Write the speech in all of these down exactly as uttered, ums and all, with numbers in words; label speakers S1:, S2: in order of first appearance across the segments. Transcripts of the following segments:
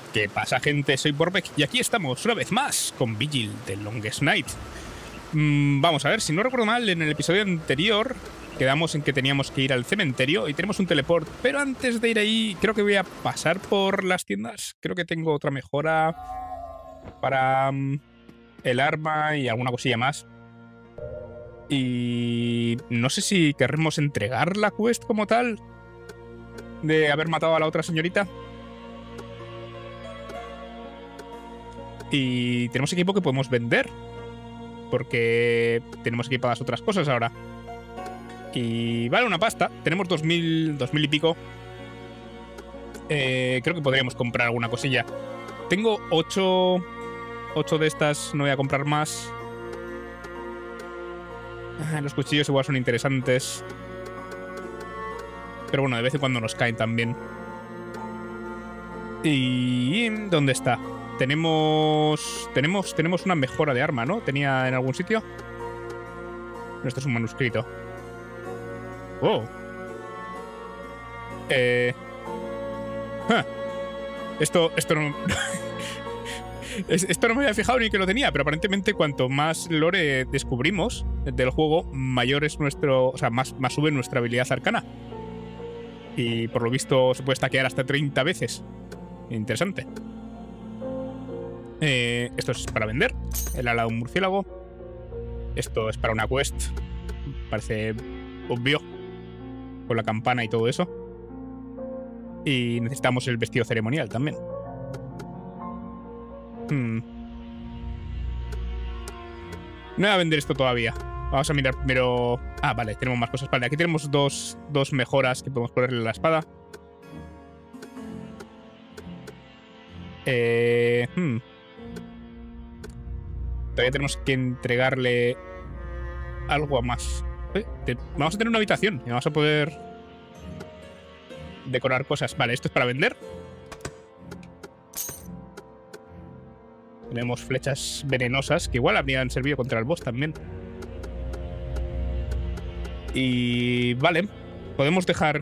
S1: ¿Qué pasa, gente? Soy Borbeck y aquí estamos una vez más con Vigil The Longest Night. Mm, vamos a ver, si no recuerdo mal, en el episodio anterior quedamos en que teníamos que ir al cementerio y tenemos un teleport, pero antes de ir ahí creo que voy a pasar por las tiendas. Creo que tengo otra mejora para um, el arma y alguna cosilla más. Y no sé si querremos entregar la quest como tal de haber matado a la otra señorita. Y tenemos equipo que podemos vender, porque tenemos equipadas otras cosas ahora. Y vale una pasta. Tenemos dos mil, dos mil y pico. Eh, creo que podríamos comprar alguna cosilla. Tengo ocho, ocho de estas, no voy a comprar más. Ah, los cuchillos igual son interesantes. Pero bueno, de vez en cuando nos caen también. ¿Y dónde está? Tenemos, tenemos, tenemos una mejora de arma, ¿no? ¿Tenía en algún sitio? Esto es un manuscrito. Oh. Eh. Huh. Esto, esto no... esto no me había fijado ni que lo tenía, pero aparentemente cuanto más lore descubrimos del juego, mayor es nuestro... O sea, más, más sube nuestra habilidad arcana. Y por lo visto se puede stackear hasta treinta veces. Interesante. Eh, esto es para vender. El ala de un murciélago. Esto es para una quest. Parece obvio. Con la campana y todo eso. Y necesitamos el vestido ceremonial también. Hmm. No voy a vender esto todavía. Vamos a mirar primero... Ah, vale, tenemos más cosas. Vale, aquí tenemos dos, dos mejoras que podemos ponerle a la espada. Eh... Hmm. Todavía tenemos que entregarle algo a más. Eh, te, vamos a tener una habitación y vamos a poder decorar cosas. Vale, esto es para vender. Tenemos flechas venenosas que igual habrían servido contra el boss también. Y vale, podemos dejar...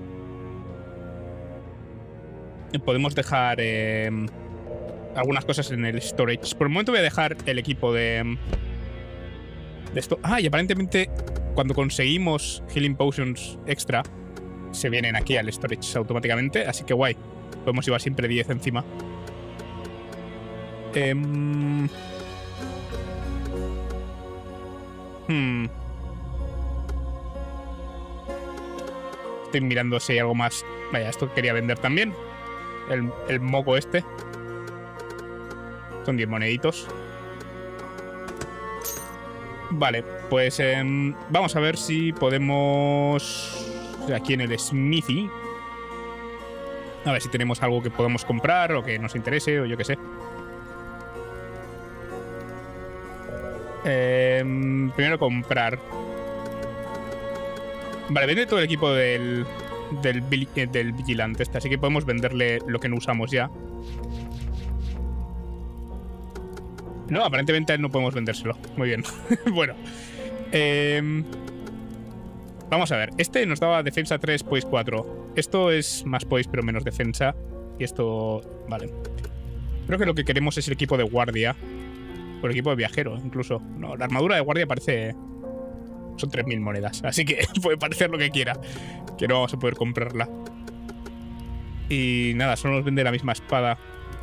S1: Podemos dejar... Eh, algunas cosas en el storage. Por el momento voy a dejar el equipo de, de esto. Ah, y aparentemente cuando conseguimos Healing Potions extra, se vienen aquí al storage automáticamente. Así que guay. Podemos llevar siempre diez encima. Eh, hmm. Estoy mirando si hay algo más. Vaya, esto quería vender también. El, el moco este. Son diez moneditos. Vale, pues eh, vamos a ver si podemos... Aquí en el Smithy. A ver si tenemos algo que podamos comprar o que nos interese o yo qué sé. Eh, primero comprar. Vale, vende todo el equipo del, del, del vigilante este, así que podemos venderle lo que no usamos ya. No, aparentemente no podemos vendérselo. Muy bien. Bueno. Eh, vamos a ver. Este nos daba defensa tres, poise cuatro. Esto es más poise pero menos defensa. Y esto... Vale. Creo que lo que queremos es el equipo de guardia. O el equipo de viajero, incluso. No, la armadura de guardia parece... Son tres mil monedas. Así que puede parecer lo que quiera. Que no vamos a poder comprarla. Y nada, solo nos vende la misma espada.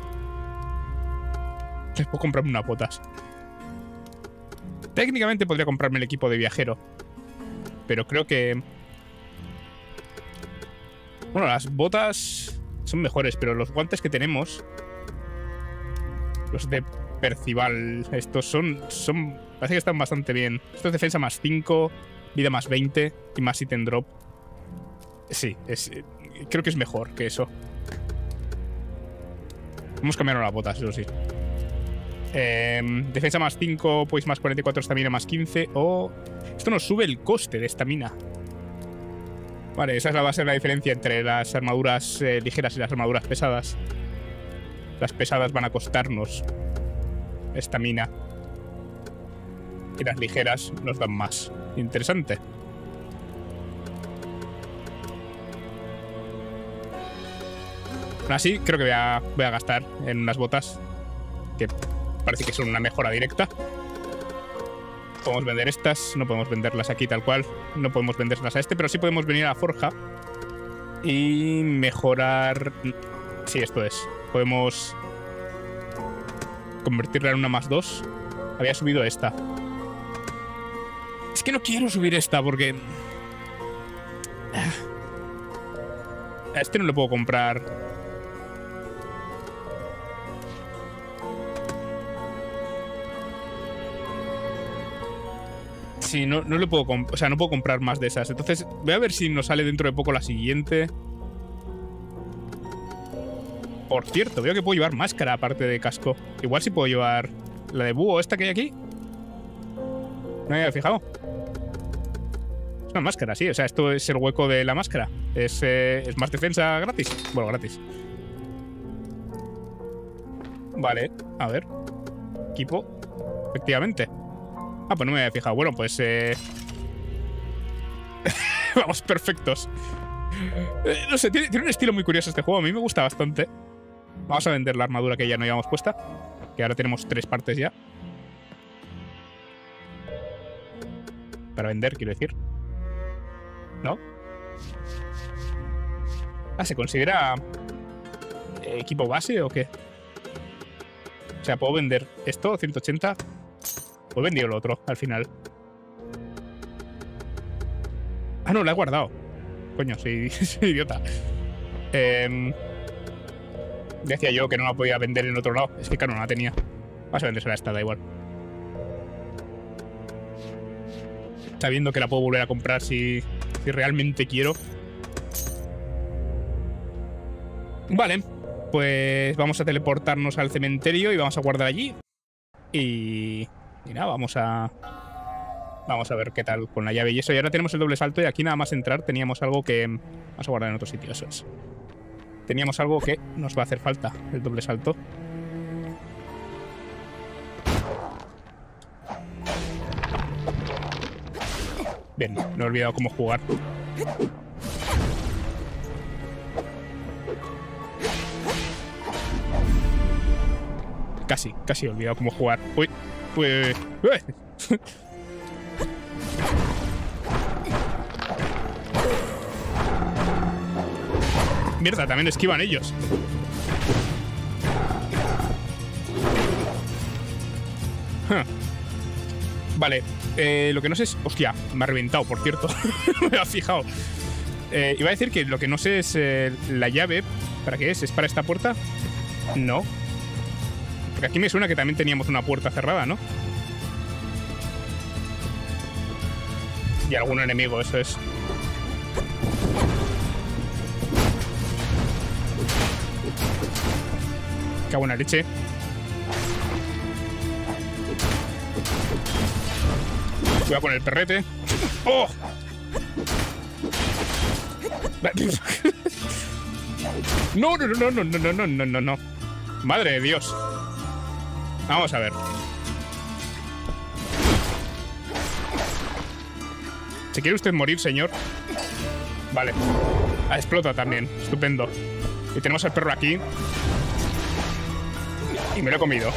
S1: Puedo comprarme unas botas. Técnicamente podría comprarme el equipo de viajero, pero creo que... Bueno, las botas son mejores, pero los guantes que tenemos... Los de Percival, estos son... son parece que están bastante bien. Esto es defensa más cinco, vida más veinte y más item drop. Sí, es, creo que es mejor que eso. Vamos a cambiar las botas, eso sí. Eh, defensa más cinco, pues más cuarenta y cuatro, estamina más quince. O... Esto nos sube el coste de estamina. Vale, esa es la base de la diferencia entre las armaduras eh, ligeras y las armaduras pesadas. Las pesadas van a costarnos estamina. Y las ligeras nos dan más. Interesante. Así creo que voy a, voy a gastar en unas botas que parece que son una mejora directa. Podemos vender estas, no podemos venderlas aquí tal cual. No podemos venderlas a este, pero sí podemos venir a la forja y mejorar... Sí, esto es. Podemos convertirla en una más dos. Había subido esta. Es que no quiero subir esta porque... A este no le puedo comprar. Sí, no, no le puedo comprar. O sea, no puedo comprar más de esas. Entonces, voy a ver si nos sale dentro de poco la siguiente. Por cierto, veo que puedo llevar máscara aparte de casco. Igual sí puedo llevar la de búho, esta que hay aquí. No me había fijado. Es una máscara, sí. O sea, esto es el hueco de la máscara. Es, eh, es más defensa gratis. Bueno, gratis. Vale, a ver. Equipo. Efectivamente. Ah, pues no me había fijado. Bueno, pues... Eh... Vamos, perfectos. Eh, no sé, tiene, tiene un estilo muy curioso este juego. A mí me gusta bastante. Vamos a vender la armadura que ya no llevamos puesta. Que ahora tenemos tres partes ya. Para vender, quiero decir. ¿No? Ah, ¿se considera eh, equipo base o qué? O sea, ¿puedo vender esto? ciento ochenta. Pues he vendido lo otro, al final. Ah, no, la he guardado. Coño, soy, soy idiota. Eh, decía yo que no la podía vender en otro lado. Es que, claro, no la tenía. Vas a vendérsela esta, da igual. Sabiendo que la puedo volver a comprar si, si realmente quiero. Vale, pues vamos a teleportarnos al cementerio y vamos a guardar allí. Y... Y nada, vamos a... Vamos a ver qué tal con la llave y eso. Y ahora tenemos el doble salto y aquí nada más entrar teníamos algo que... Vamos a guardar en otro sitio, eso es. Teníamos algo que nos va a hacer falta, el doble salto. Bien, no he olvidado cómo jugar. Casi, casi he olvidado cómo jugar. Uy, uy, uy, uy. Mierda, también esquivan ellos. Huh. Vale, eh, lo que no sé es... Hostia, me ha reventado, por cierto. Me había fijado. Eh, iba a decir que lo que no sé es eh, la llave. ¿Para qué es? ¿Es para esta puerta? No. Porque aquí me suena que también teníamos una puerta cerrada, ¿no? Y algún enemigo, eso es. Qué buena leche. Voy a poner el perrete. ¡Oh! No, no, no, no, no, no, no, no, no, no. Madre de Dios. Vamos a ver. ¿Se quiere usted morir, señor? Vale. Ah, explota también. Estupendo. Y tenemos al perro aquí. Y me lo he comido.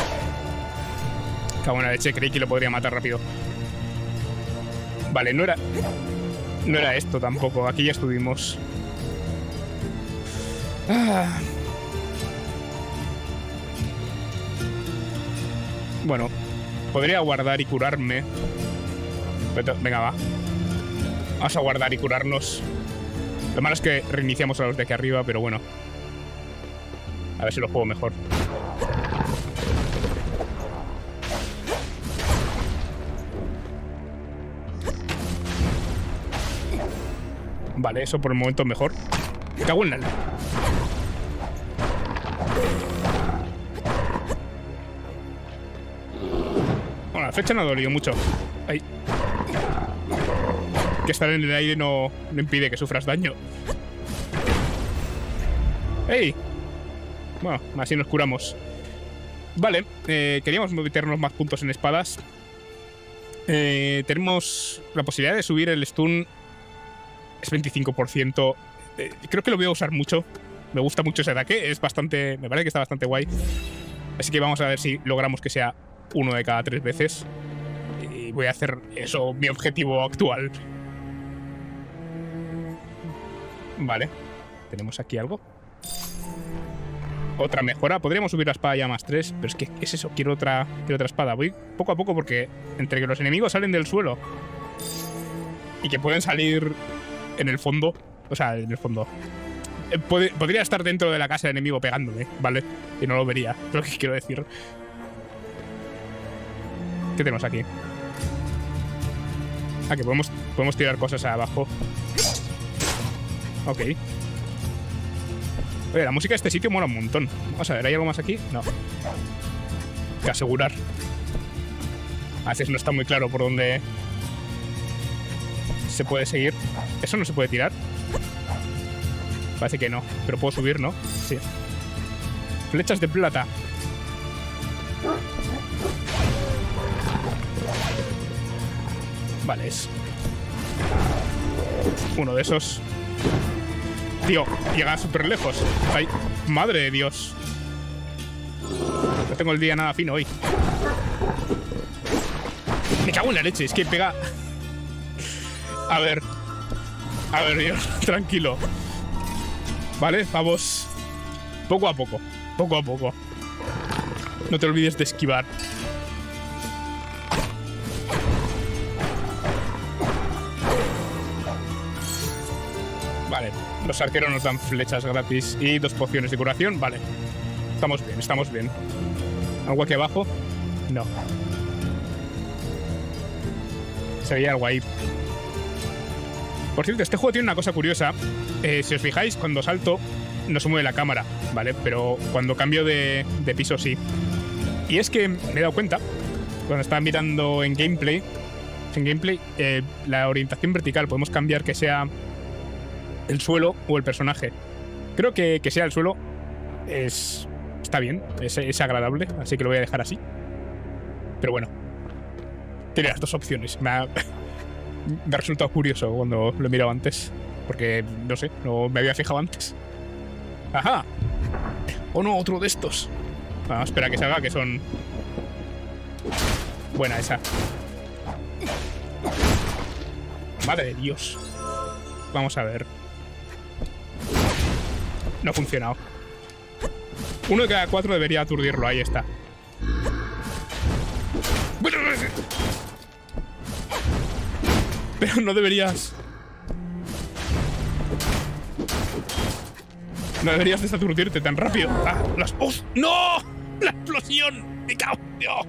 S1: Qué buena leche. Creí que lo podría matar rápido. Vale, no era... No era esto tampoco. Aquí ya estuvimos. Ah. Bueno, podría guardar y curarme. Pero, venga, va. Vamos a guardar y curarnos. Lo malo es que reiniciamos a los de aquí arriba, pero bueno. A ver si lo juego mejor. Vale, eso por el momento mejor. Me cago en la... Bueno, la flecha no ha dolido mucho. Ay. Que estar en el aire no, no impide que sufras daño. ¡Ey! Bueno, así nos curamos. Vale, eh, queríamos meternos más puntos en espadas. Eh, tenemos la posibilidad de subir el stun. Es veinticinco por ciento. Eh, creo que lo voy a usar mucho. Me gusta mucho ese ataque. Es bastante... Me parece que está bastante guay. Así que vamos a ver si logramos que sea uno de cada tres veces. Y voy a hacer eso, mi objetivo actual. Vale. ¿Tenemos aquí algo? Otra mejora. Podríamos subir la espada ya más tres. Pero es que es eso. Quiero otra, quiero otra espada. Voy poco a poco porque entre que los enemigos salen del suelo y que pueden salir en el fondo. O sea, en el fondo. Pod- podría estar dentro de la casa del enemigo pegándome, ¿vale? Y no lo vería. Es lo que quiero decir. ¿Qué tenemos aquí? Ah, que podemos, podemos tirar cosas abajo. Ok. Oye, la música de este sitio mola un montón. Vamos a ver, ¿hay algo más aquí? No. Que asegurar. A veces no está muy claro por dónde se puede seguir. ¿Eso no se puede tirar? Parece que no, pero puedo subir, ¿no? Sí. Flechas de plata. Vale, es uno de esos. Tío, llega súper lejos. Ay, madre de Dios. No tengo el día nada fino hoy. Me cago en la leche, es que pega... A ver. A ver, Dios, tranquilo. Vale, vamos poco a poco, poco a poco. No te olvides de esquivar. Vale, los arqueros nos dan flechas gratis y dos pociones de curación. Vale, estamos bien, estamos bien. ¿Algo aquí abajo? No. Se veía algo ahí. Por cierto, este juego tiene una cosa curiosa. Eh, si os fijáis, cuando salto no se mueve la cámara, ¿vale? Pero cuando cambio de, de piso sí. Y es que me he dado cuenta, cuando estaba mirando en gameplay, en gameplay, eh, la orientación vertical podemos cambiar que sea el suelo o el personaje. Creo que que sea el suelo es está bien, es, es agradable, así que lo voy a dejar así. Pero bueno, tiene las dos opciones. Me ha... Me ha resultado curioso cuando lo he mirado antes. Porque, no sé, no me había fijado antes. ¡Ajá! ¡Oh no, otro de estos! Bueno, espera que salga, que son... Buena esa. Madre de Dios. Vamos a ver. No ha funcionado. Uno de cada cuatro debería aturdirlo, ahí está. Pero no deberías... No deberías desaturdirte tan rápido. Ah, las... ¡Oh! ¡No! ¡La explosión! ¡Me cago! ¡No!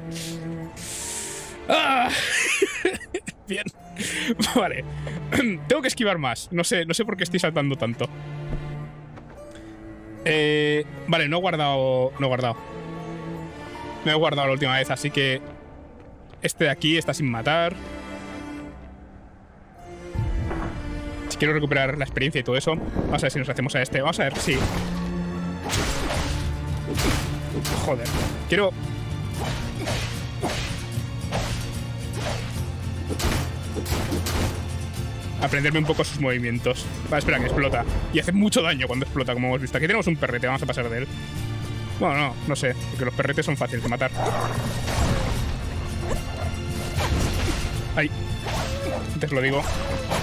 S1: Ah. Bien. Vale. Tengo que esquivar más. No sé, no sé por qué estoy saltando tanto. Eh, vale, no he guardado... No he guardado. Me he guardado la última vez, así que... Este de aquí está sin matar. Si quiero recuperar la experiencia y todo eso, vamos a ver si nos hacemos a este. Vamos a ver, sí. Joder. Quiero... aprenderme un poco sus movimientos. Vale, espera, que explota. Y hace mucho daño cuando explota, como hemos visto. Aquí tenemos un perrete, vamos a pasar de él. Bueno, no, no sé, porque los perretes son fáciles de matar. Ay. Antes lo digo.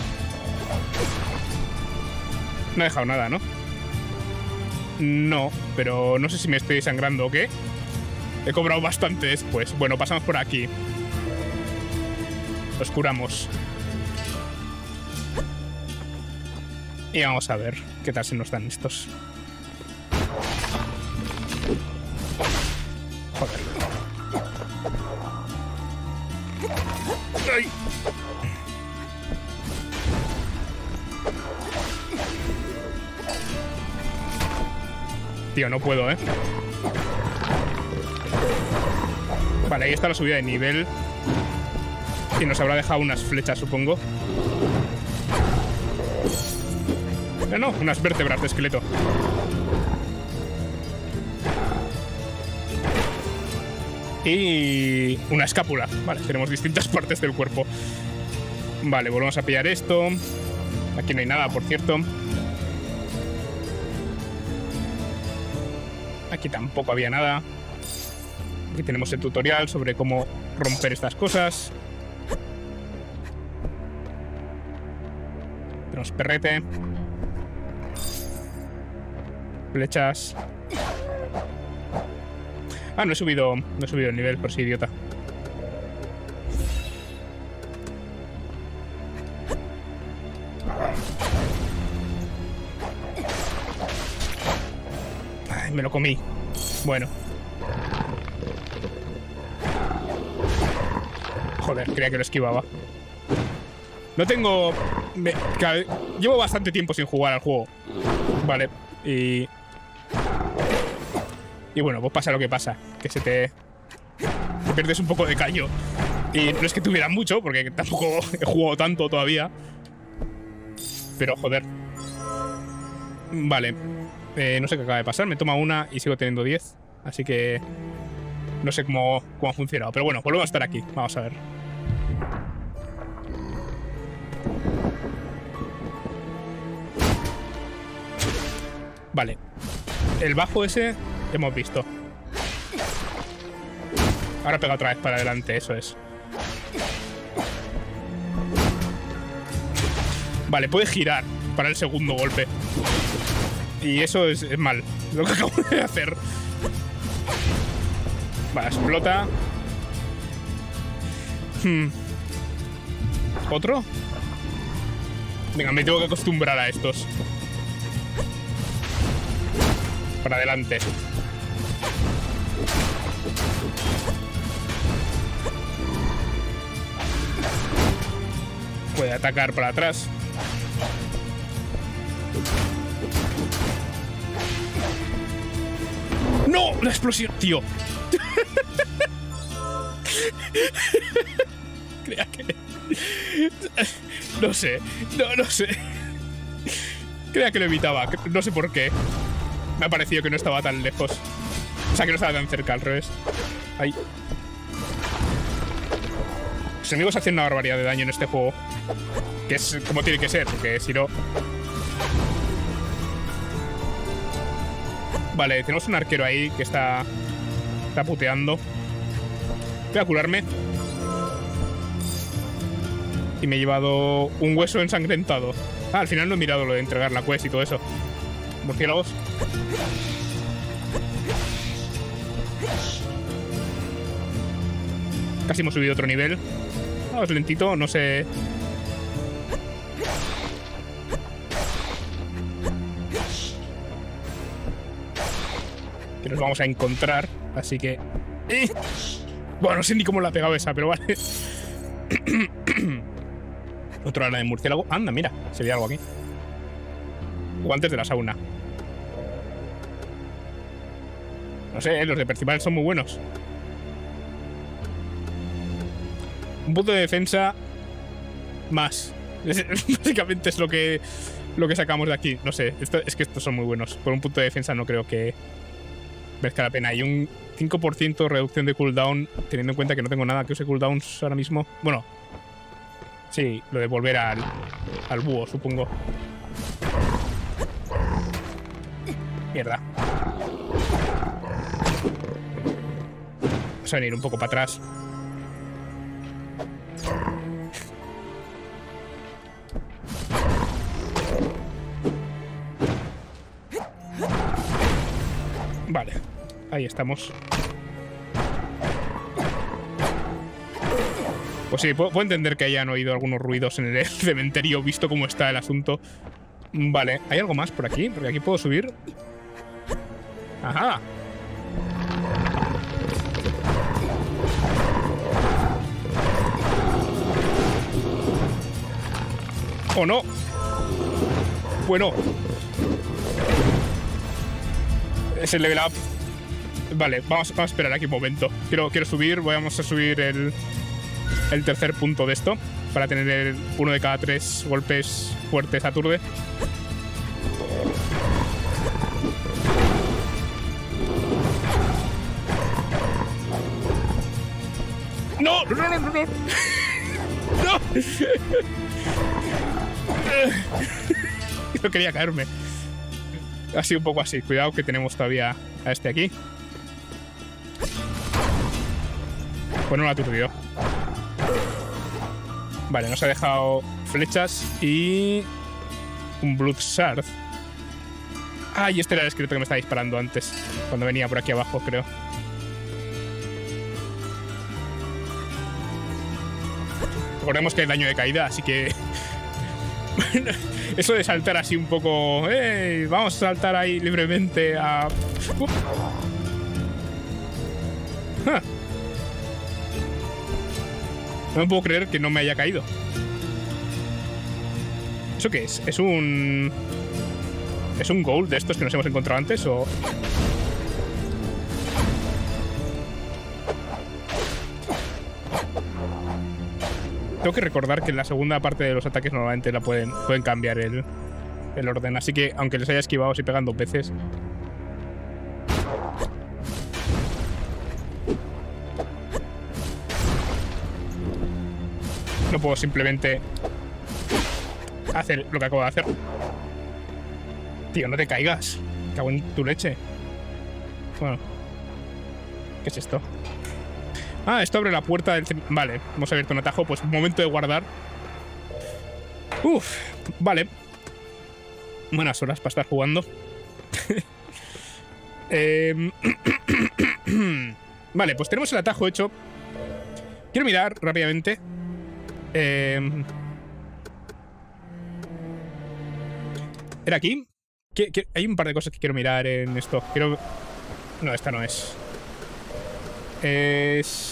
S1: No he dejado nada, ¿no? No, pero no sé si me estoy sangrando o qué. He cobrado bastante después. Bueno, pasamos por aquí. Los curamos. Y vamos a ver qué tal se nos dan estos. Joder. ¡Ay! Tío, no puedo, ¿eh? Vale, ahí está la subida de nivel. Y nos habrá dejado unas flechas, supongo. No, no, unas vértebras de esqueleto. Y una escápula. Vale, tenemos distintas partes del cuerpo. Vale, volvemos a pillar esto. Aquí no hay nada, por cierto. Aquí tampoco había nada. Aquí tenemos el tutorial sobre cómo romper estas cosas. Tenemos perrete. Flechas. Ah, no he subido, no he subido el nivel, por si idiota. Ay, me lo comí. Bueno. Joder, creía que lo esquivaba. No tengo... Me, claro, llevo bastante tiempo sin jugar al juego. Vale. Y... Y bueno, pues pasa lo que pasa. Que se te... te pierdes un poco de callo. Y no es que tuviera mucho, porque tampoco he jugado tanto todavía. Pero joder. Vale. Eh, no sé qué acaba de pasar. Me toma una y sigo teniendo diez. Así que... no sé cómo, cómo ha funcionado. Pero bueno, volvemos a estar aquí. Vamos a ver. Vale. El bajo ese hemos visto. Ahora pega otra vez para adelante, eso es. Vale, puede girar para el segundo golpe. Y eso es, es mal, lo que acabo de hacer. Vale, explota. Hmm. ¿Otro? Venga, me tengo que acostumbrar a estos. Para adelante. Puede atacar para atrás. ¡No! ¡La explosión! ¡Tío! Creía que... No sé. No, no sé. Creía que lo evitaba. No sé por qué. Me ha parecido que no estaba tan lejos. O sea, que no estaba tan cerca, al revés. Ahí. Los enemigos hacen una barbaridad de daño en este juego. Que es como tiene que ser, porque si no... Vale, tenemos un arquero ahí que está... Está puteando. Voy a curarme. Y me he llevado un hueso ensangrentado. Ah, al final no he mirado lo de entregar la quest y todo eso. Murciélagos. Casi hemos subido otro nivel. Vamos lentito, no sé... Que nos vamos a encontrar, así que... ¡Eh! Bueno, no sé ni cómo la ha pegado esa, pero vale. Otro ala de murciélago. Anda, mira, se ve algo aquí. Guantes de la sauna. No sé, los de Percival son muy buenos. Un punto de defensa más. Básicamente es lo que lo que sacamos de aquí. No sé, esto, es que estos son muy buenos. Por un punto de defensa no creo que merezca la pena. Y un cinco por ciento reducción de cooldown, teniendo en cuenta que no tengo nada que use cooldowns ahora mismo. Bueno, sí, lo de volver al, al búho, supongo. Mierda. Vamos a venir un poco para atrás. Vale, ahí estamos. Pues sí, puedo, puedo entender que hayan oído algunos ruidos en el cementerio, visto cómo está el asunto. Vale, ¿hay algo más por aquí? Porque aquí puedo subir. Ajá. ¿O no? Bueno. Es el level up. Vale, vamos, vamos a esperar aquí un momento. Quiero, quiero subir, vamos a subir el, el tercer punto de esto. Para tener el, uno de cada tres golpes fuertes aturde. ¡No! ¡No, no, no, no! ¡No! ¡No! No quería caerme. Ha sido un poco así. Cuidado que tenemos todavía a este aquí. Pues no lo ha aturdido. Vale, nos ha dejado flechas y... un Blood Shard. Ah, y este era el esqueleto que me estaba disparando antes. Cuando venía por aquí abajo, creo. Recordemos que hay daño de caída, así que... eso de saltar así un poco... ¡Ey! Vamos a saltar ahí libremente a... Uh. Ah. No me puedo creer que no me haya caído. ¿Eso qué es? ¿Es un... ¿Es un gold de estos que nos hemos encontrado antes o...? Tengo que recordar que en la segunda parte de los ataques normalmente la pueden, pueden cambiar el, el orden. Así que, aunque les haya esquivado si pegan dos veces... no puedo simplemente hacer lo que acabo de hacer. Tío, no te caigas. Cago en tu leche. Bueno. ¿Qué es esto? Ah, esto abre la puerta del... Vale, hemos abierto un atajo. Pues momento de guardar. Uf, vale. Buenas horas para estar jugando. eh... Vale, pues tenemos el atajo hecho. Quiero mirar rápidamente. Eh... ¿Era aquí? ¿Qué, qué? Hay un par de cosas que quiero mirar en esto. Quiero... No, esta no es. Es...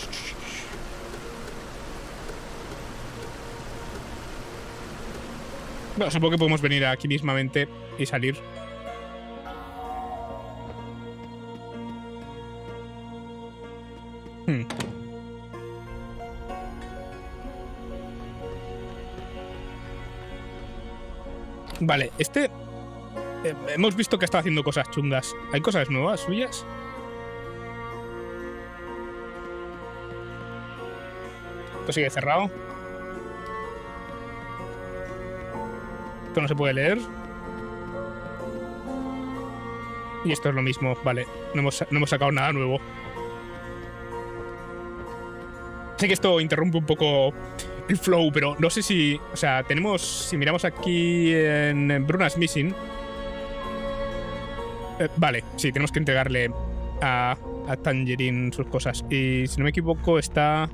S1: Bueno, supongo que podemos venir aquí mismamente y salir. Hmm. Vale, este... Eh, hemos visto que está haciendo cosas chungas. ¿Hay cosas nuevas suyas? Esto sigue cerrado. Esto no se puede leer. Y esto es lo mismo. Vale, no hemos, no hemos sacado nada nuevo. Sé que esto interrumpe un poco el flow, pero no sé si... O sea, tenemos... Si miramos aquí en Bruna's Missing... Eh, vale, sí, tenemos que entregarle a, a Tangerine sus cosas. Y si no me equivoco, está...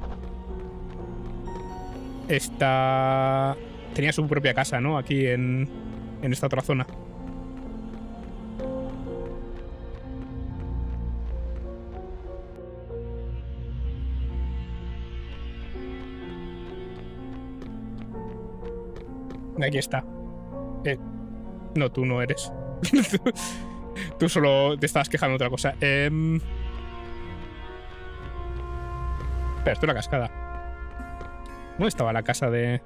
S1: Está... Tenía su propia casa, ¿no? Aquí en, en esta otra zona. Aquí está. Eh, no, tú no eres. Tú solo te estabas quejando de otra cosa. Eh... Espera, esto es la cascada. ¿Dónde estaba la casa de...?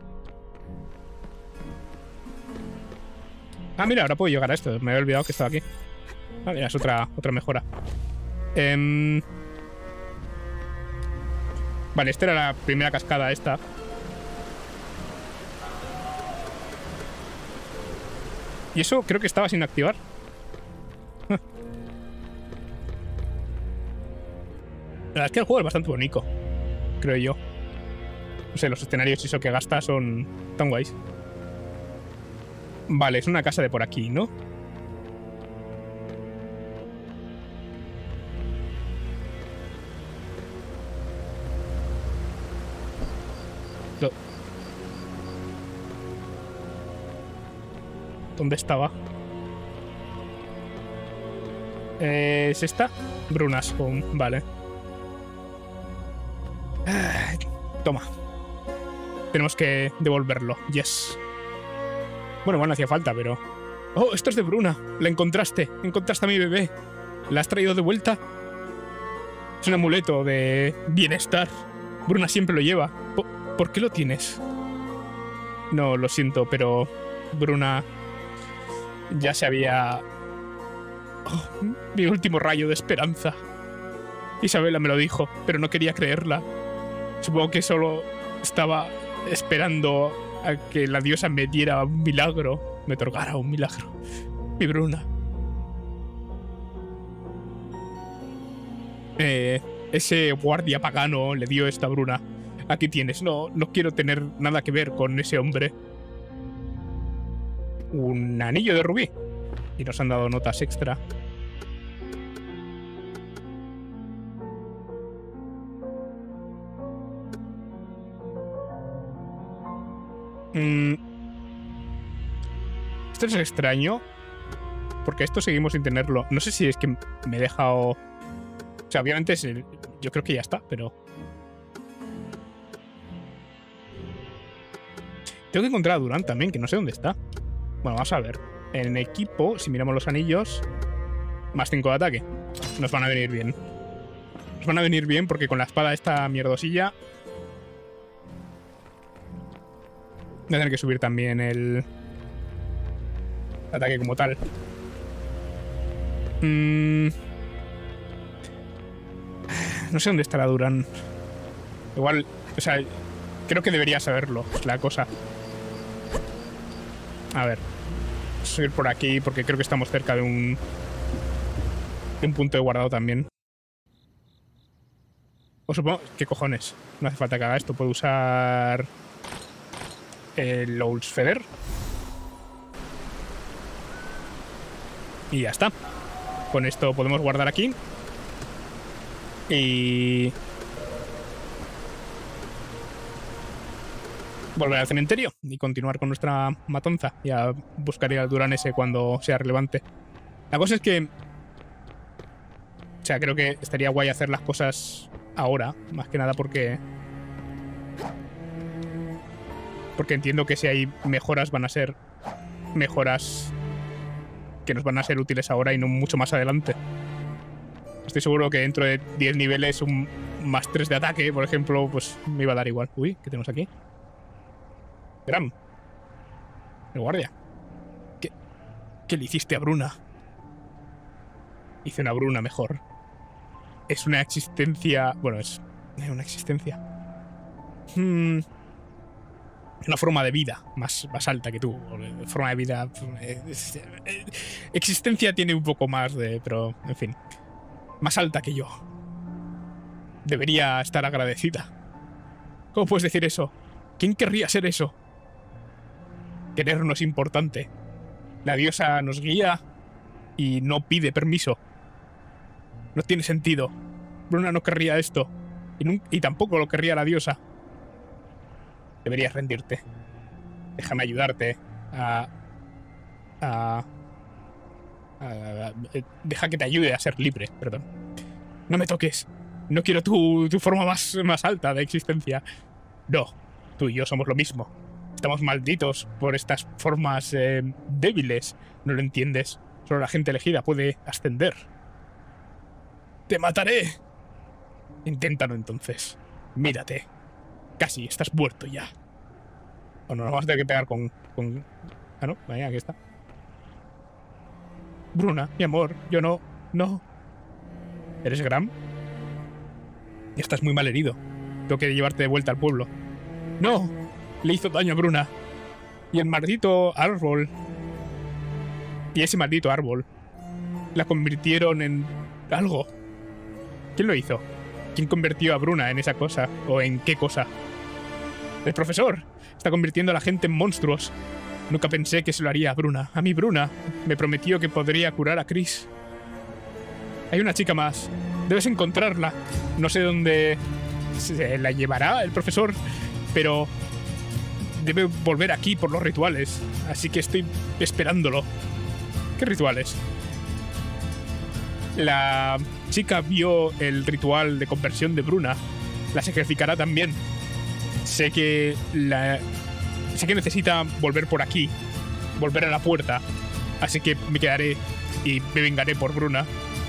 S1: Ah, mira, ahora puedo llegar a esto. Me había olvidado que estaba aquí. Ah, mira, es otra, otra mejora. Eh... Vale, esta era la primera cascada esta. Y eso creo que estaba sin activar. La verdad es que el juego es bastante bonito, creo yo. No sé, los escenarios y eso que gasta son tan guays. Vale, es una casa de por aquí, ¿no? Lo... ¿Dónde estaba? Eh, ¿Es esta? Bruna's Home, vale. Ah, toma. Tenemos que devolverlo. Yes. Bueno, bueno, hacía falta, pero... ¡Oh, esto es de Bruna! La encontraste. Encontraste a mi bebé. ¿La has traído de vuelta? Es un amuleto de bienestar. Bruna siempre lo lleva. ¿Por, ¿por qué lo tienes? No, lo siento, pero... Bruna... ya se había... Oh, mi último rayo de esperanza. Isabela me lo dijo, pero no quería creerla. Supongo que solo estaba esperando a que la diosa me diera un milagro, me otorgara un milagro. Mi Bruna. Eh, ese guardia pagano le dio esta Bruna. Aquí tienes. No, no quiero tener nada que ver con ese hombre. Un anillo de rubí. Y nos han dado notas extra. Mm. Esto es extraño. Porque esto seguimos sin tenerlo. No sé si es que me he dejado... O sea, obviamente es el... yo creo que ya está, pero... Tengo que encontrar a Durán también, que no sé dónde está. Bueno, vamos a ver. En equipo, si miramos los anillos, más cinco de ataque. Nos van a venir bien. Nos van a venir bien porque con la espada esta mierdosilla voy a tener que subir también el ataque como tal. Mm. No sé dónde estará Durán. Igual, o sea, creo que debería saberlo, la cosa. A ver. Subir por aquí porque creo que estamos cerca de un... de un punto de guardado también. O supongo... ¿Qué cojones? No hace falta que haga esto. Puedo usar... el Owl's Feather. Y ya está. Con esto podemos guardar aquí. Y... volver al cementerio y continuar con nuestra matanza. Ya buscaré al Durán ese cuando sea relevante. La cosa es que... o sea, creo que estaría guay hacer las cosas ahora. Más que nada porque... porque entiendo que si hay mejoras van a ser mejoras que nos van a ser útiles ahora y no mucho más adelante. Estoy seguro que dentro de diez niveles un más tres de ataque, por ejemplo, pues me iba a dar igual. Uy, ¿qué tenemos aquí? Gram. El guardia. ¿Qué, ¿Qué le hiciste a Bruna? Hice una Bruna mejor. Es una existencia... bueno, es una existencia. Hmm... una forma de vida más, más alta que tú. Forma de vida... existencia tiene un poco más de... pero, en fin. Más alta que yo. Debería estar agradecida. ¿Cómo puedes decir eso? ¿Quién querría ser eso? Querer no es importante. La diosa nos guía y no pide permiso. No tiene sentido. Bruna no querría esto. Y, no, y tampoco lo querría la diosa. Deberías rendirte. Déjame ayudarte a... a... a... a... deja que te ayude a ser libre, perdón. No me toques. No quiero tu, tu forma más, más alta de existencia. No, tú y yo somos lo mismo. Estamos malditos por estas formas eh, débiles. ¿No lo entiendes? Solo la gente elegida puede ascender. ¡Te mataré! Inténtalo entonces. Mírate. Casi estás muerto ya. O no, nos vamos a tener que pegar con... con... ah, no, vaya, aquí está. Bruna, mi amor, yo no... no... ¿Eres Gram? Estás muy mal herido. Tengo que llevarte de vuelta al pueblo. ¡No! Le hizo daño a Bruna. Y el maldito árbol. Y ese maldito árbol. La convirtieron en... algo. ¿Quién lo hizo? ¿Quién convirtió a Bruna en esa cosa? ¿O en qué cosa? El profesor. Está convirtiendo a la gente en monstruos. Nunca pensé que se lo haría a Bruna. A mí Bruna me prometió que podría curar a Chris. Hay una chica más. Debes encontrarla. No sé dónde se la llevará el profesor, pero debe volver aquí por los rituales. Así que estoy esperándolo. ¿Qué rituales? La chica vio el ritual de conversión de Bruna. La sacrificará también. Sé que la... sé que necesita volver por aquí. Volver a la puerta. Así que me quedaré y me vengaré por Bruna.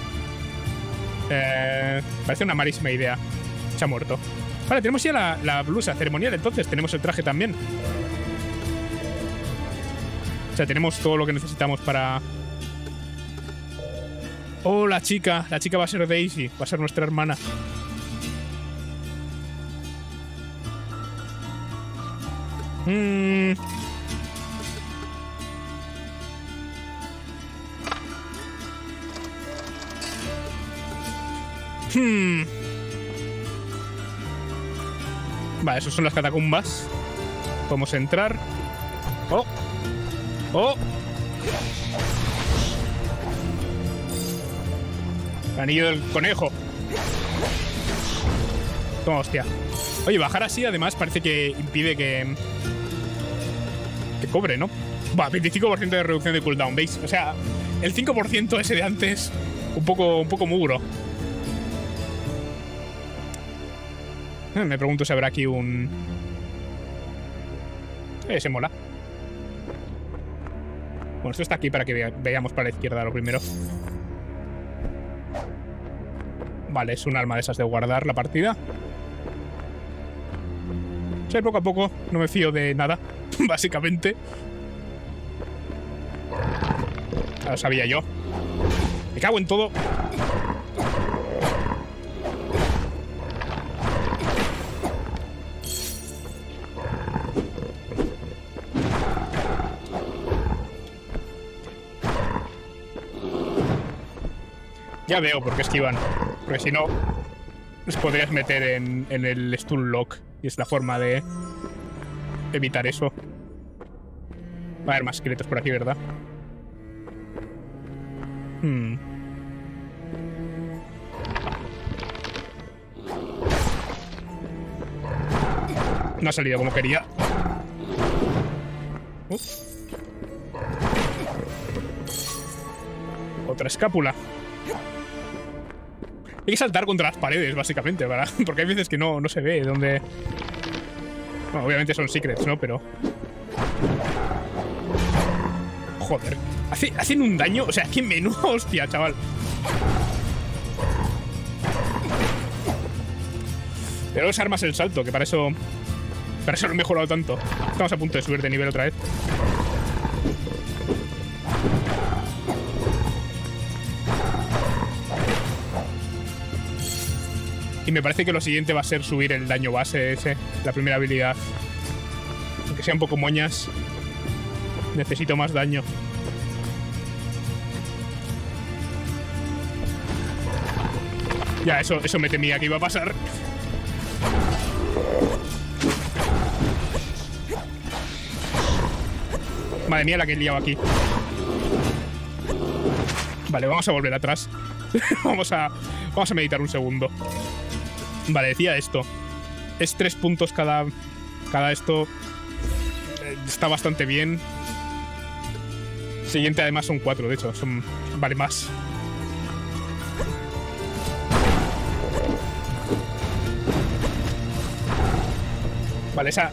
S1: Eh, parece una malísima idea. Se ha muerto. Vale, tenemos ya la, la blusa ceremonial. Entonces tenemos el traje también. O sea, tenemos todo lo que necesitamos para... Oh, la chica. La chica va a ser Daisy. Va a ser nuestra hermana. Mm. Hmm. Vale, esos son las catacumbas. Podemos entrar. ¡Oh! ¡Oh! Anillo del conejo. Toma, hostia. Oye, bajar así además parece que impide que... Que cobre, ¿no? Va, veinticinco por ciento de reducción de cooldown, ¿veis? O sea, el cinco por ciento ese de antes, un poco, un poco mugro. Me pregunto si habrá aquí un... Eh, se mola. Bueno, esto está aquí para que vea, veamos para la izquierda lo primero. Vale, es un arma de esas de guardar la partida. O sea, poco a poco no me fío de nada, básicamente. Lo sabía yo. Me cago en todo. Ya veo por qué esquivan. Porque si no, les podrías meter en, en el stun lock. Y es la forma de evitar eso. Va a haber más esqueletos por aquí, ¿verdad? Hmm. No ha salido como quería. Uh. Otra escápula. Hay que saltar contra las paredes, básicamente, ¿verdad? Porque hay veces que no, no se ve dónde... Bueno, obviamente son secrets, ¿no? Pero... Joder. Hace, hacen un daño... O sea, qué menuda hostia, chaval. Pero es armas el salto, que para eso... Para eso lo he mejorado tanto. Estamos a punto de subir de nivel otra vez. Y me parece que lo siguiente va a ser subir el daño base ese, la primera habilidad. Aunque sea un poco moñas. Necesito más daño. Ya, eso, eso me temía que iba a pasar. Madre mía la que he liado aquí. Vale, vamos a volver atrás. vamos a, vamos a meditar un segundo. Vale, decía esto. Es tres puntos cada, cada esto. Eh, está bastante bien. Siguiente además son cuatro, de hecho. Son, vale más. Vale, esa...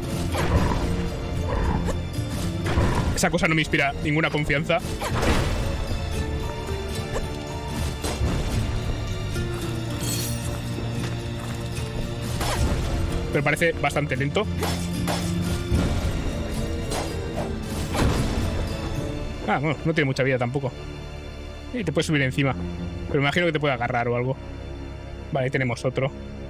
S1: Esa cosa no me inspira ninguna confianza. Pero parece bastante lento. Ah, bueno, no tiene mucha vida tampoco. Y te puedes subir encima. Pero me imagino que te puede agarrar o algo. Vale, ahí tenemos otro.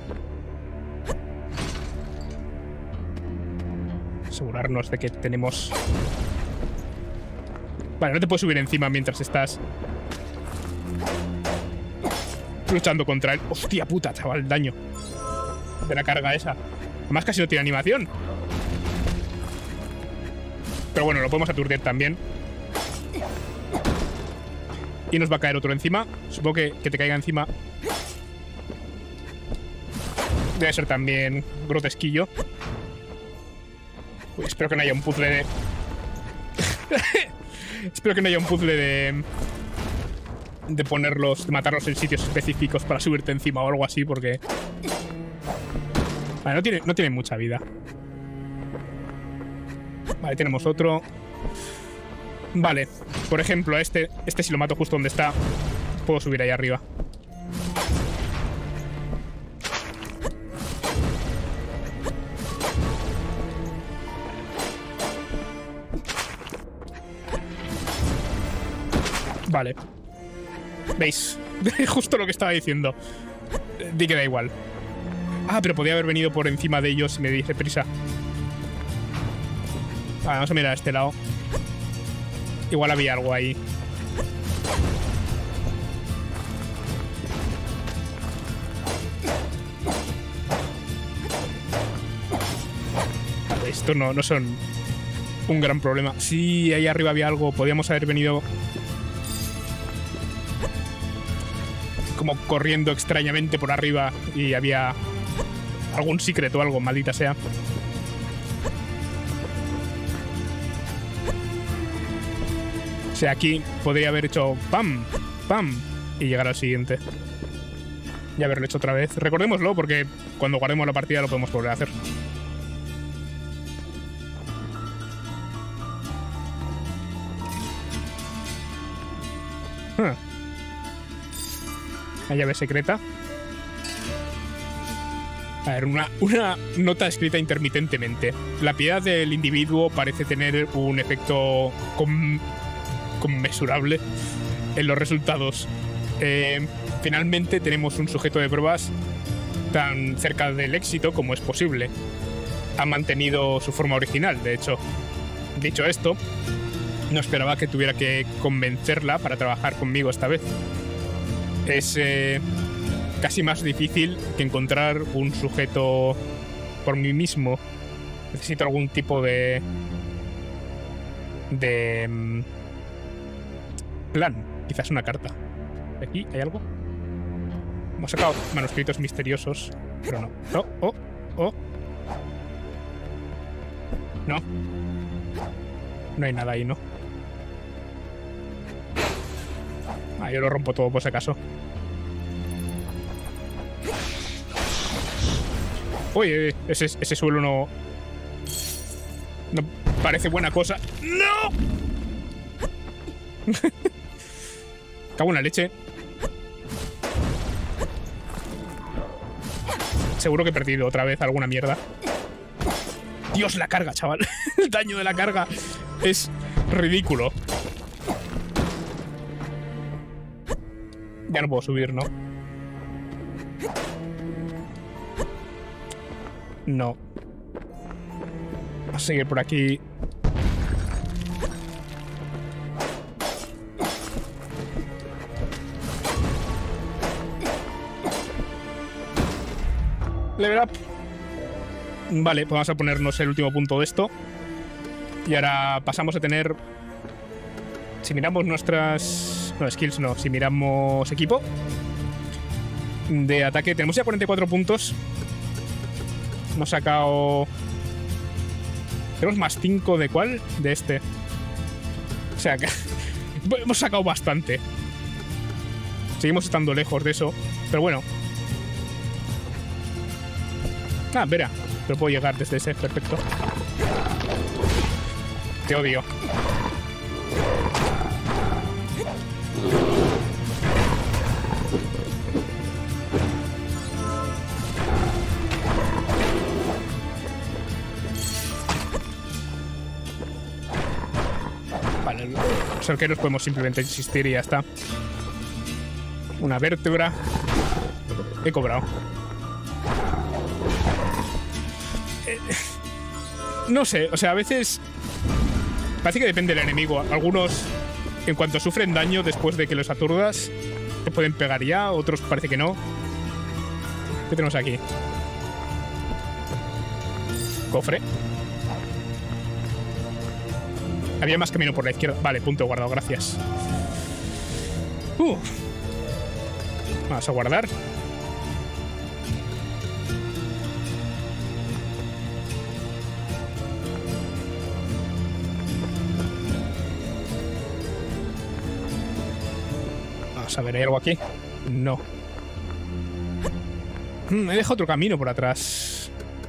S1: Asegurarnos de que tenemos... Vale, no te puedes subir encima mientras estás luchando contra él. Hostia puta, chaval, el daño de la carga esa. Además casi no tiene animación. Pero bueno, lo podemos aturdir también. Y nos va a caer otro encima. Supongo que, que te caiga encima debe ser también grotesquillo. Uy, espero que no haya un puzzle de... espero que no haya un puzzle de... De ponerlos, de matarlos en sitios específicos para subirte encima o algo así, porque... Vale, no tiene, no tiene mucha vida. Vale, tenemos otro. Vale, por ejemplo, este, este si lo mato justo donde está, puedo subir ahí arriba. Vale. ¿Veis? Justo lo que estaba diciendo. Di que da igual. Ah, pero podía haber venido por encima de ellos y me dije prisa. Vale, vamos a mirar a este lado. Igual había algo ahí. Estos no, no son un gran problema. Sí, ahí arriba había algo. Podíamos haber venido como corriendo extrañamente por arriba y había algún secreto o algo, maldita sea. O sea, aquí podría haber hecho pam, pam y llegar al siguiente. Y haberlo hecho otra vez. Recordémoslo porque cuando guardemos la partida lo podemos volver a hacer. Huh. La llave secreta. A ver, una, una nota escrita intermitentemente. La piedad del individuo parece tener un efecto con, conmensurable en los resultados. Eh, finalmente tenemos un sujeto de pruebas tan cerca del éxito como es posible. Ha mantenido su forma original, de hecho. Dicho esto, no esperaba que tuviera que convencerla para trabajar conmigo esta vez. Es eh, casi más difícil que encontrar un sujeto por mí mismo. Necesito algún tipo de... de... Um, plan. Quizás una carta. ¿Aquí hay algo? Hemos sacado manuscritos misteriosos, pero no. Oh, oh, oh. No. No hay nada ahí, ¿no? Ah, yo lo rompo todo por si acaso. Uy, ese, ese suelo no... No parece buena cosa. ¡No! Cago en la leche. Seguro que he perdido otra vez alguna mierda. Dios, la carga, chaval. El daño de la carga es ridículo. Ya no puedo subir, ¿no? No. Vamos a seguir por aquí. Level up. Vale, pues vamos a ponernos el último punto de esto. Y ahora pasamos a tener... Si miramos nuestras... No, skills no. Si miramos equipo de ataque, tenemos ya cuarenta y cuatro puntos. Hemos sacado... Tenemos más cinco de cuál? De este. O sea que... hemos sacado bastante. Seguimos estando lejos de eso. Pero bueno. Ah, espera. Pero puedo llegar desde ese. Perfecto. Te odio. Vale, los arqueros podemos simplemente insistir y ya está. Una vértebra. He cobrado. Eh, no sé, o sea, a veces... Parece que depende del enemigo. Algunos, en cuanto sufren daño después de que los aturdas, te pueden pegar ya. Otros parece que no. ¿Qué tenemos aquí? Cofre. Había más camino por la izquierda. Vale, punto guardado, gracias. Uh. Vamos a guardar. Vamos a ver, ¿hay algo aquí? No. Hmm, he dejado otro camino por atrás.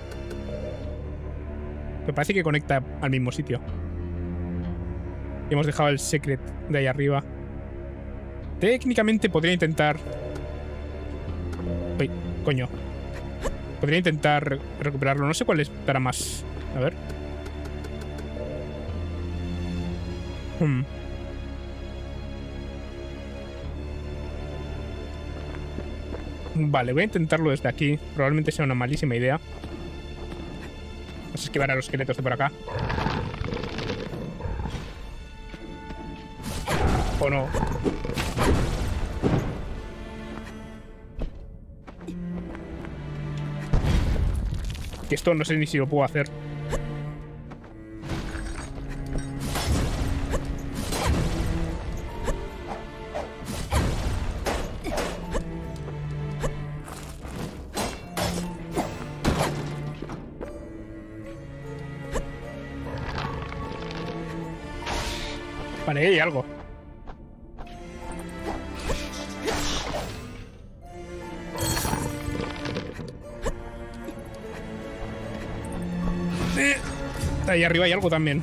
S1: Me parece que conecta al mismo sitio. Y hemos dejado el secret de ahí arriba. Técnicamente podría intentar... Uy, coño. Podría intentar recuperarlo. No sé cuál es para más. A ver. Hmm. Vale, voy a intentarlo desde aquí. Probablemente sea una malísima idea. Vamos a esquivar a los esqueletos de por acá. ¿O no? Y esto no sé ni si lo puedo hacer. Vale, hay algo. Eh, ahí arriba hay algo también.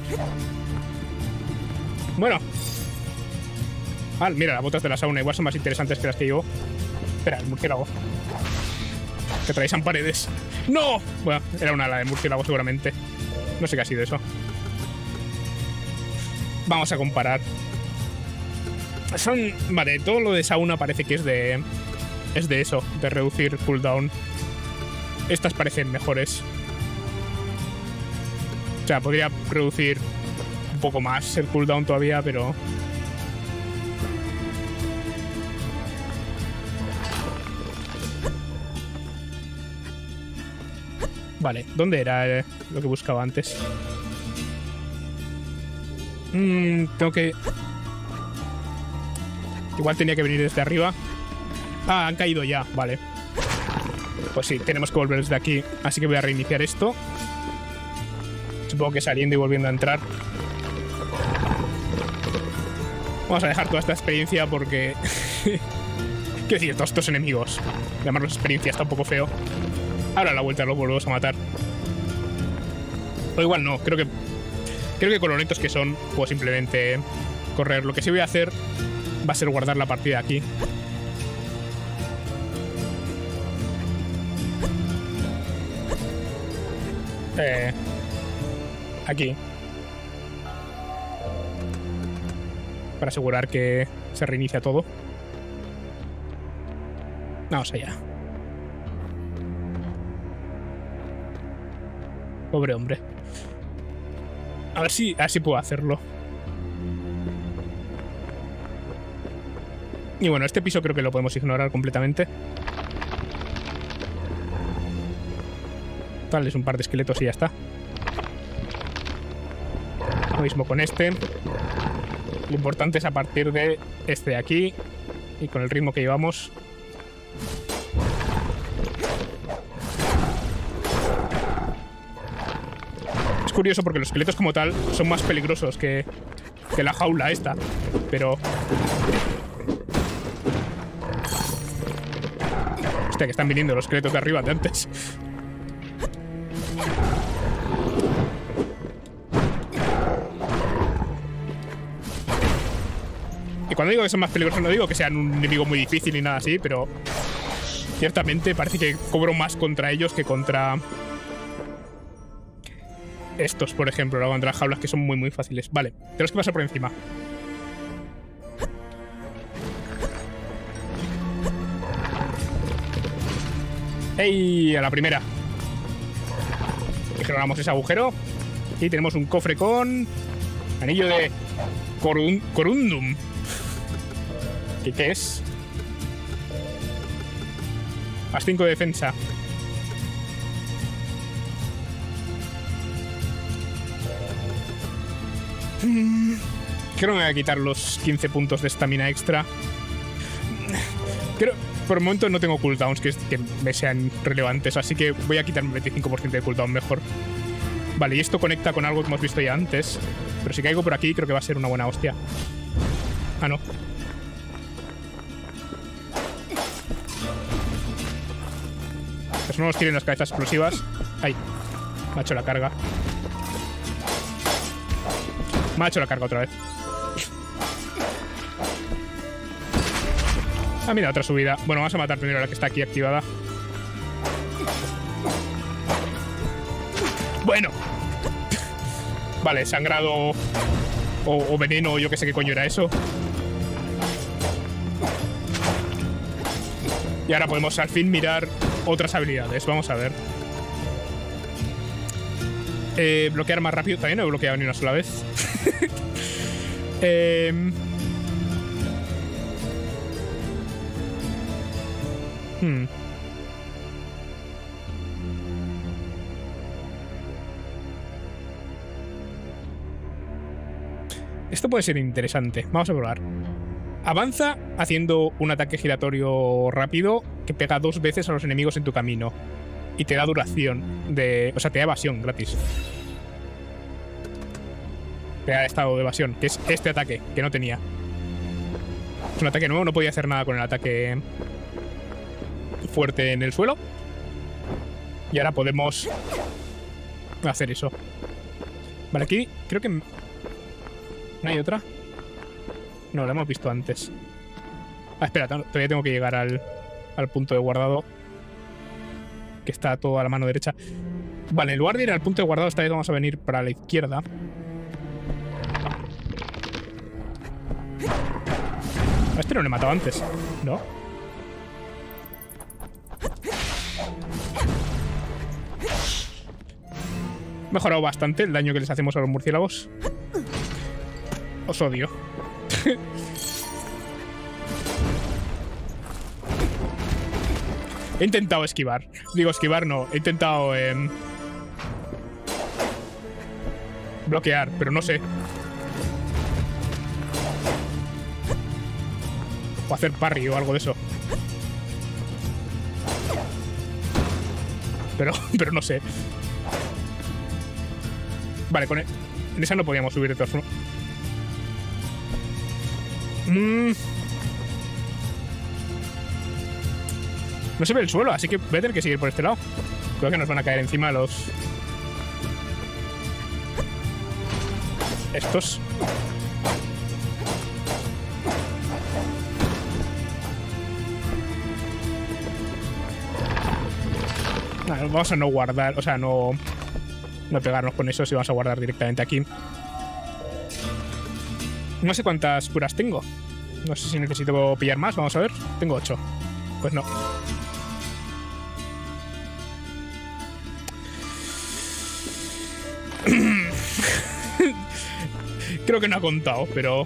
S1: Bueno. Ah, mira, las botas de la sauna igual son más interesantes que las que llevo. Espera, el murciélago. Que atraviesan paredes. ¡No! Bueno, era una ala de murciélago seguramente. No sé qué ha sido eso. Vamos a comparar. Son... Vale, todo lo de sauna parece que es de... Es de eso, de reducir cooldown. Estas parecen mejores. O sea, podría reducir un poco más el cooldown todavía, pero... Vale, ¿dónde era eh, lo que buscaba antes? Mm, tengo que... Igual tenía que venir desde arriba. Ah, han caído ya, vale. Pues sí, tenemos que volver desde aquí. Así que voy a reiniciar esto. Supongo que saliendo y volviendo a entrar. Vamos a dejar toda esta experiencia porque... Quiero decir, todos estos enemigos. Llamarlos experiencia está un poco feo. Ahora a la vuelta los volvemos a matar. O igual no, creo que... Creo que con lo lentos que son, puedo simplemente correr. Lo que sí voy a hacer va a ser guardar la partida aquí. Eh, aquí. Para asegurar que se reinicia todo. Vamos allá. Pobre hombre. A ver si, a ver si puedo hacerlo. Y bueno, este piso creo que lo podemos ignorar completamente. Tal, es un par de esqueletos y ya está. Lo mismo con este. Lo importante es a partir de este de aquí. Y con el ritmo que llevamos. Es curioso porque los esqueletos como tal son más peligrosos que, que la jaula esta. Pero... Hostia, que están viniendo los esqueletos de arriba de antes. Y cuando digo que son más peligrosos no digo que sean un enemigo muy difícil ni nada así, pero... Ciertamente parece que cobro más contra ellos que contra... Estos, por ejemplo, la contra las jaulas que son muy muy fáciles. Vale, tenemos que pasar por encima. ¡Ey! A la primera. Ignoramos ese agujero. Y tenemos un cofre con... Anillo de... Corun... Corundum. ¿Qué, qué es? Más cinco de defensa. Creo que me voy a quitar los quince puntos de estamina extra. Creo, por el momento no tengo cooldowns que, que me sean relevantes, así que voy a quitarme un veinticinco por ciento de cooldown mejor. Vale, y esto conecta con algo que hemos visto ya antes. Pero si caigo por aquí creo que va a ser una buena hostia. Ah, no. Pues no nos tiren las cabezas explosivas. Ahí. Me ha hecho la carga. Me ha hecho la carga otra vez. Ah, mira, otra subida. Bueno, vamos a matar primero a la que está aquí activada. Bueno. Vale, sangrado o, o veneno, yo que sé qué coño era eso. Y ahora podemos al fin mirar otras habilidades. Vamos a ver. Eh, bloquear más rápido. También no he bloqueado ni una sola vez. eh... Hmm. Esto puede ser interesante. Vamos a probar. Avanza haciendo un ataque giratorio rápido que pega dos veces a los enemigos en tu camino. Y te da duración de... O sea, te da evasión gratis. Pegar estado de evasión, que es este ataque, que no tenía. Es un ataque nuevo, no podía hacer nada con el ataque fuerte en el suelo. Y ahora podemos hacer eso. Vale, aquí creo que... ¿No hay otra? No, la hemos visto antes. Ah, espera, todavía tengo que llegar al, al punto de guardado. Que está todo a la mano derecha. Vale, en lugar de ir al punto de guardado, esta vez vamos a venir para la izquierda. A este no le he matado antes, ¿no? Mejorado bastante el daño que les hacemos a los murciélagos. Os odio. He intentado esquivar. Digo, esquivar no. He intentado eh, bloquear, pero no sé. O hacer parry o algo de eso. Pero, pero no sé. Vale, con el, en esa no podíamos subir de todas formas. Mm. No se ve el suelo, así que voy a tener que seguir por este lado. Creo que nos van a caer encima los... estos. Vale, vamos a no guardar, o sea, no... no pegarnos con eso, si vamos a guardar directamente aquí. No sé cuántas curas tengo. No sé si necesito pillar más, vamos a ver. Tengo ocho. Pues no. Creo que no ha contado, pero...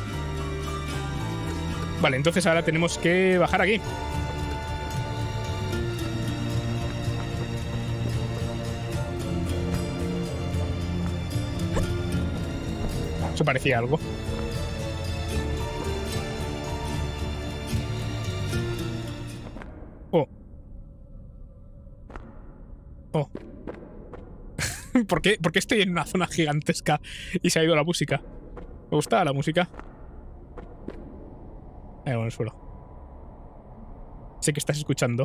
S1: Vale, entonces ahora tenemos que bajar aquí. Eso parecía algo. Oh. Oh. ¿Por qué? ¿Por qué estoy en una zona gigantesca y se ha ido la música? ¿Me gustaba la música? Ahí en el suelo. Sé que estás escuchando.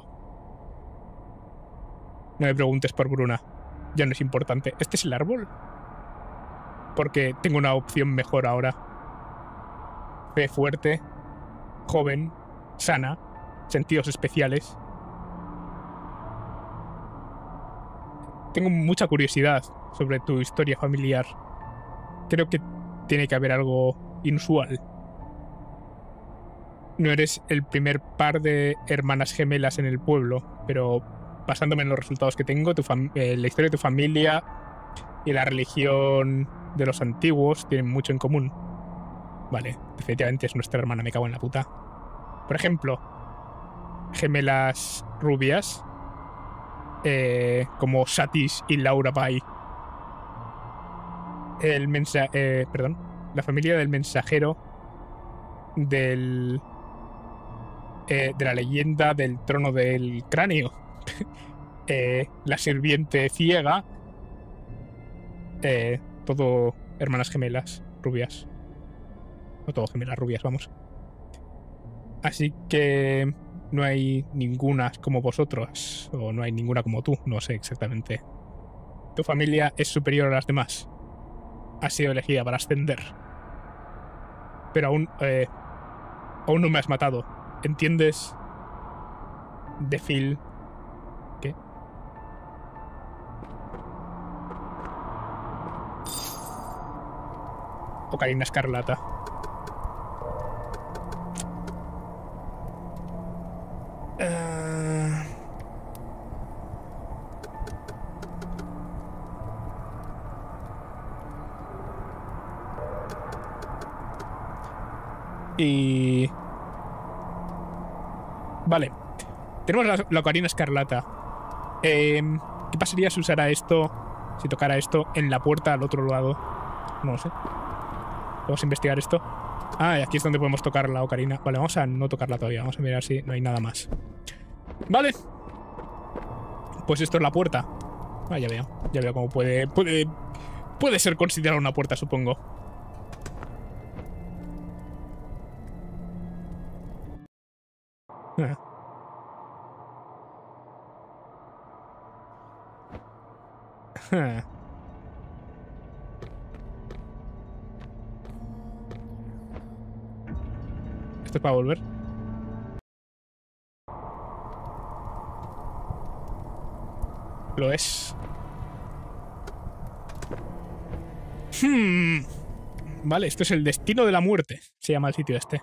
S1: No me preguntes por Bruna. Ya no es importante. ¿Este es el árbol? Porque tengo una opción mejor ahora. Fe fuerte, joven, sana, sentidos especiales. Tengo mucha curiosidad sobre tu historia familiar. Creo que tiene que haber algo inusual. No eres el primer par de hermanas gemelas en el pueblo, pero basándome en los resultados que tengo, tu fam- eh, la historia de tu familia y la religión de los antiguos tienen mucho en común. Vale, definitivamente es nuestra hermana, me cago en la puta. Por ejemplo, gemelas rubias, eh, como Satis y Laura Pai. El mensa eh, perdón, la familia del mensajero del eh, de la leyenda del trono del cráneo. eh, la sirviente ciega. Eh, todo hermanas gemelas rubias. No todo gemelas rubias, vamos. Así que no hay ninguna como vosotros, o no hay ninguna como tú, no sé exactamente. Tu familia es superior a las demás. Has sido elegida para ascender. Pero aún, eh, aún no me has matado. ¿Entiendes? De Phil. ¿Qué? Ocarina Escarlata. Uh... Y... Vale. Tenemos la, la Ocarina Escarlata. Eh, ¿Qué pasaría si usara esto, si tocara esto en la puerta al otro lado? No lo sé. Vamos a investigar esto. Ah, y aquí es donde podemos tocar la Ocarina. Vale, vamos a no tocarla todavía. Vamos a mirar si no hay nada más. Vale. Pues esto es la puerta. Ah, ya veo. Ya veo cómo puede... Puede, puede ser considerada una puerta, supongo. Ah. Ah. ¿Esto es para volver? Lo es. Hmm. Vale, esto es el destino de la muerte. Se llama el sitio este.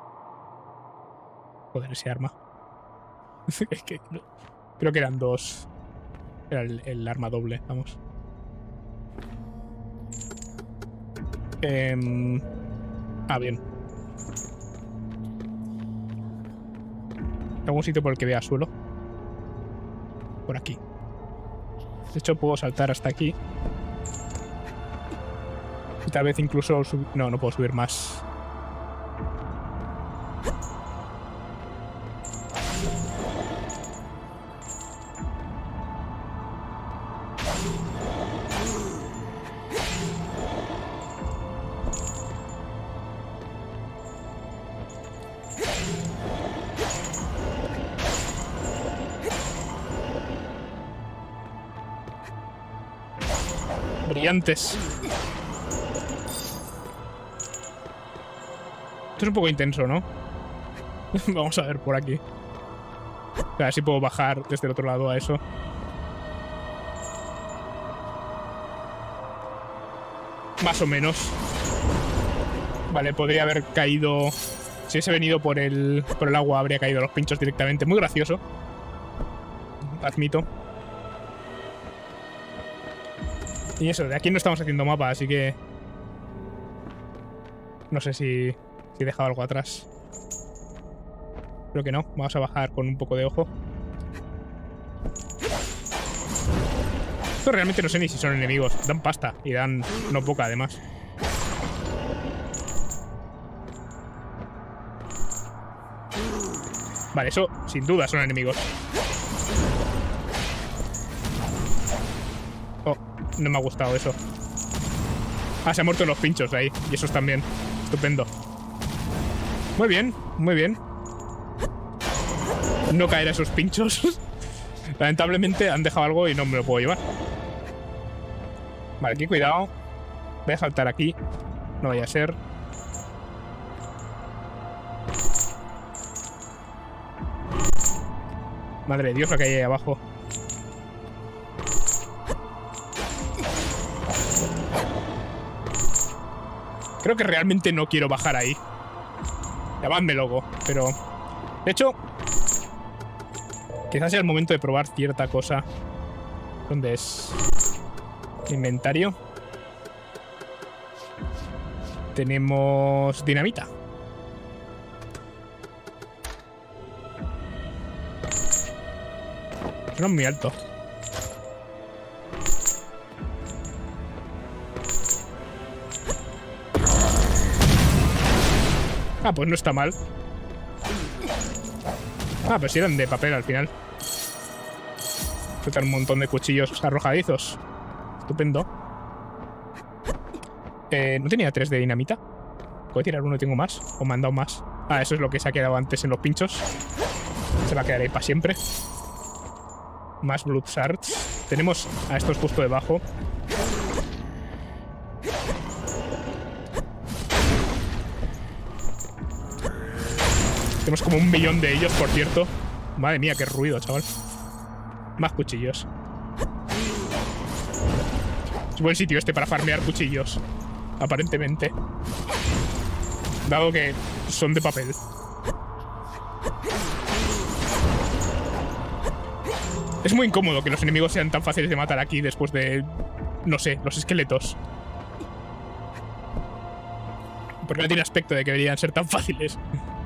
S1: Joder, ese arma. Es que creo que eran dos. Era el, el arma doble, vamos. Eh... Ah, bien. ¿Algún sitio por el que vea suelo? Por aquí. De hecho, puedo saltar hasta aquí. Y tal vez incluso subir... No, no puedo subir más. Brillantes. Esto es un poco intenso, ¿no? Vamos a ver por aquí. A ver si puedo bajar desde el otro lado a eso. Más o menos. Vale, podría haber caído... Si hubiese venido por el, por el agua, habría caído a los pinchos directamente. Muy gracioso. Admito. Y eso, de aquí no estamos haciendo mapa, así que... No sé si, si he dejado algo atrás. Creo que no. Vamos a bajar con un poco de ojo. Esto realmente no sé ni si son enemigos. Dan pasta y dan no poca, además. Vale, eso sin duda son enemigos. Oh, no me ha gustado eso. Ah, se han muerto los pinchos ahí. Y esos también. Estupendo. Muy bien, muy bien. No caer a esos pinchos. Lamentablemente han dejado algo y no me lo puedo llevar. Vale, aquí cuidado. Voy a saltar aquí. No vaya a ser. Madre de Dios, lo que hay ahí abajo. Creo que realmente no quiero bajar ahí. Llamadme loco, pero... De hecho... Quizás sea el momento de probar cierta cosa. ¿Dónde es? Inventario. Tenemos dinamita. No es muy alto. Ah, pues no está mal. Ah, pues sí eran de papel al final. Faltan un montón de cuchillos arrojadizos. Estupendo. Eh, ¿No tenía tres de dinamita? ¿Puedo tirar uno y tengo más? ¿O me han dado más? Ah, eso es lo que se ha quedado antes en los pinchos. Se va a quedar ahí para siempre. Más Blood Shards. Tenemos a estos justo debajo. Tenemos como un millón de ellos, por cierto. Madre mía, qué ruido, chaval. Más cuchillos. Es buen sitio este para farmear cuchillos. Aparentemente. Dado que son de papel. Es muy incómodo que los enemigos sean tan fáciles de matar aquí después de... No sé, los esqueletos. Porque no tiene aspecto de que deberían ser tan fáciles.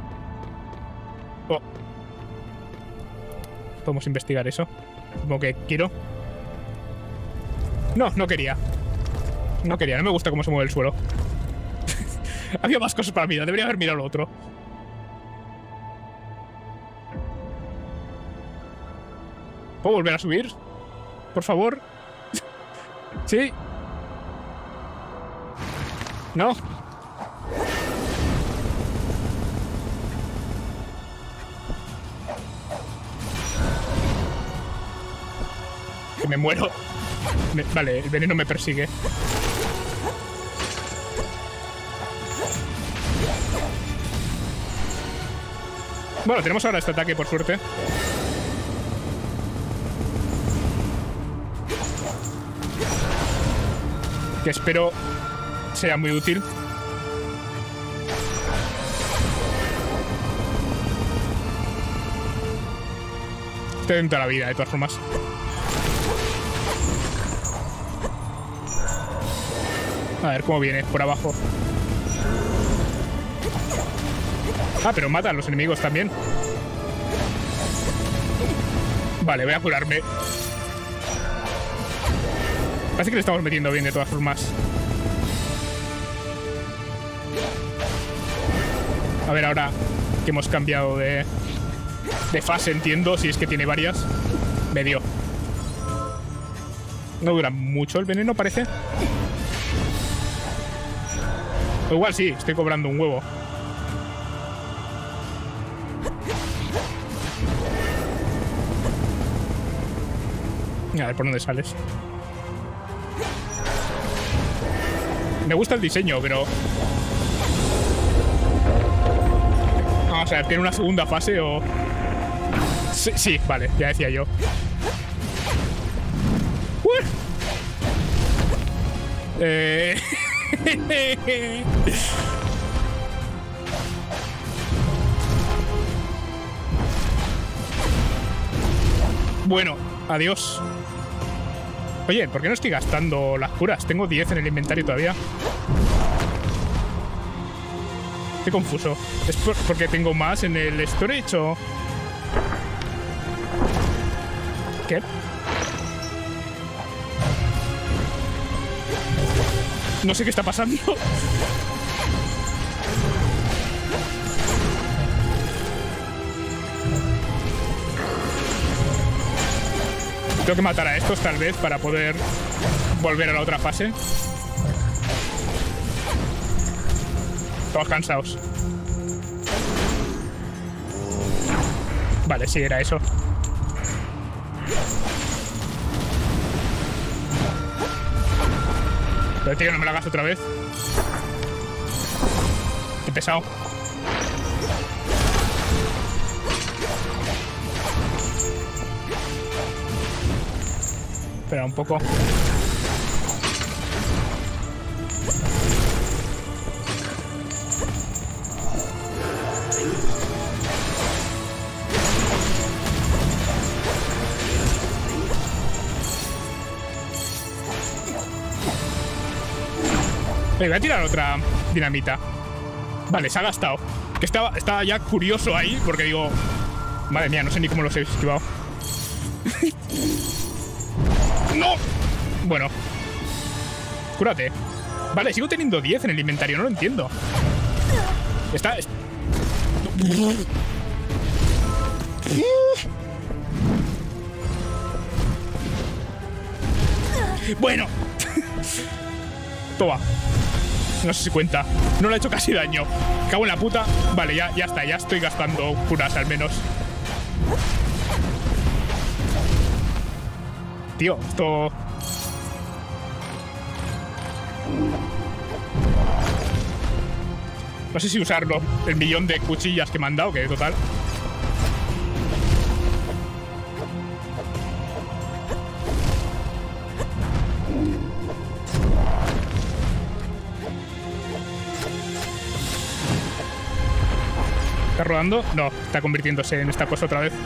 S1: Oh. Podemos investigar eso. Como que quiero. No, no quería. No quería, no me gusta cómo se mueve el suelo. Había más cosas para mirar, debería haber mirado lo otro. ¿Puedo volver a subir? Por favor. ¿Sí? No. me muero. Me, vale, el veneno me persigue. Bueno, tenemos ahora este ataque, por suerte. Que espero sea muy útil. Estoy dentro de la vida, de todas formas. A ver cómo viene por abajo. Ah, pero matan los enemigos también. Vale, voy a curarme. Parece que le estamos metiendo bien de todas formas. A ver, ahora que hemos cambiado de, de fase, entiendo, si es que tiene varias. Me dio. No dura mucho el veneno, parece. O igual sí, estoy cobrando un huevo. A ver por dónde sales. Me gusta el diseño, pero... Vamos a ver, ¿tiene una segunda fase o...? Sí, sí, vale, ya decía yo. ¡Uy! Eh... Bueno, adiós. Oye, ¿por qué no estoy gastando las curas? Tengo diez en el inventario todavía. Estoy confuso. ¿Es por, porque tengo más en el storage o...? ¿Qué? No sé qué está pasando. Tengo que matar a estos tal vez para poder volver a la otra fase. Todos cansados. Vale, sí, era eso. Pero tío, no me la hagas otra vez. Qué pesado. Espera un poco. Me voy a tirar otra dinamita. Vale, se ha gastado. Que estaba, estaba ya curioso ahí porque digo... Madre mía, no sé ni cómo los he esquivado. ¡No! Bueno. Cúrate. Vale, sigo teniendo diez en el inventario, no lo entiendo. Está... Bueno. Toma. No sé si cuenta. No le ha hecho casi daño. Cago en la puta. Vale, ya, ya está. Ya estoy gastando curas al menos. Tío, esto... No sé si usarlo. El millón de cuchillas que me han dado, que total... ¿Está rodando? No, está convirtiéndose en esta cosa otra vez.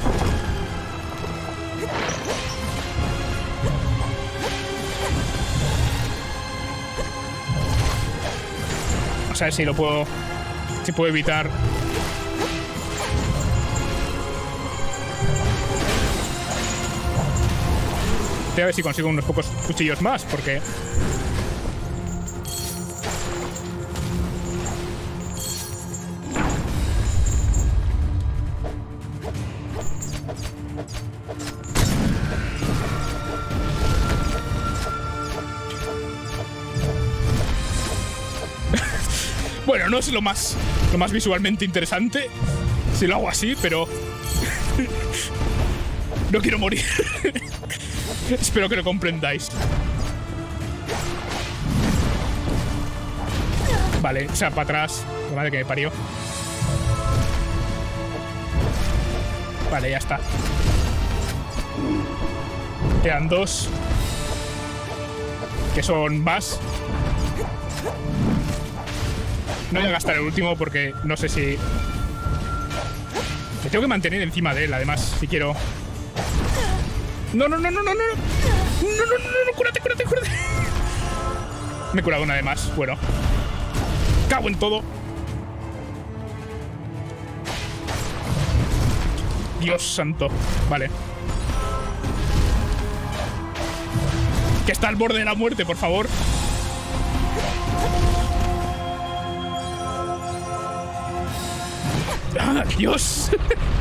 S1: Vamos a ver si lo puedo... Si puedo evitar... Voy a ver si consigo unos pocos cuchillos más, porque... Bueno, no es lo más, lo más visualmente interesante si lo hago así, pero... No quiero morir. Espero que lo comprendáis. Vale, o sea, para atrás. La madre que me parió. Vale, ya está. Quedan dos. Que son más. No voy a gastar el último porque no sé si... Me tengo que mantener encima de él, además, si quiero... No, no, no, no, no, no. No, no, no, no, no, cúrate, cúrate, cúrate. Me he curado una de más. Bueno. Cago en todo. Dios santo. Vale. Que está al borde de la muerte, por favor. ¡Ah, Dios!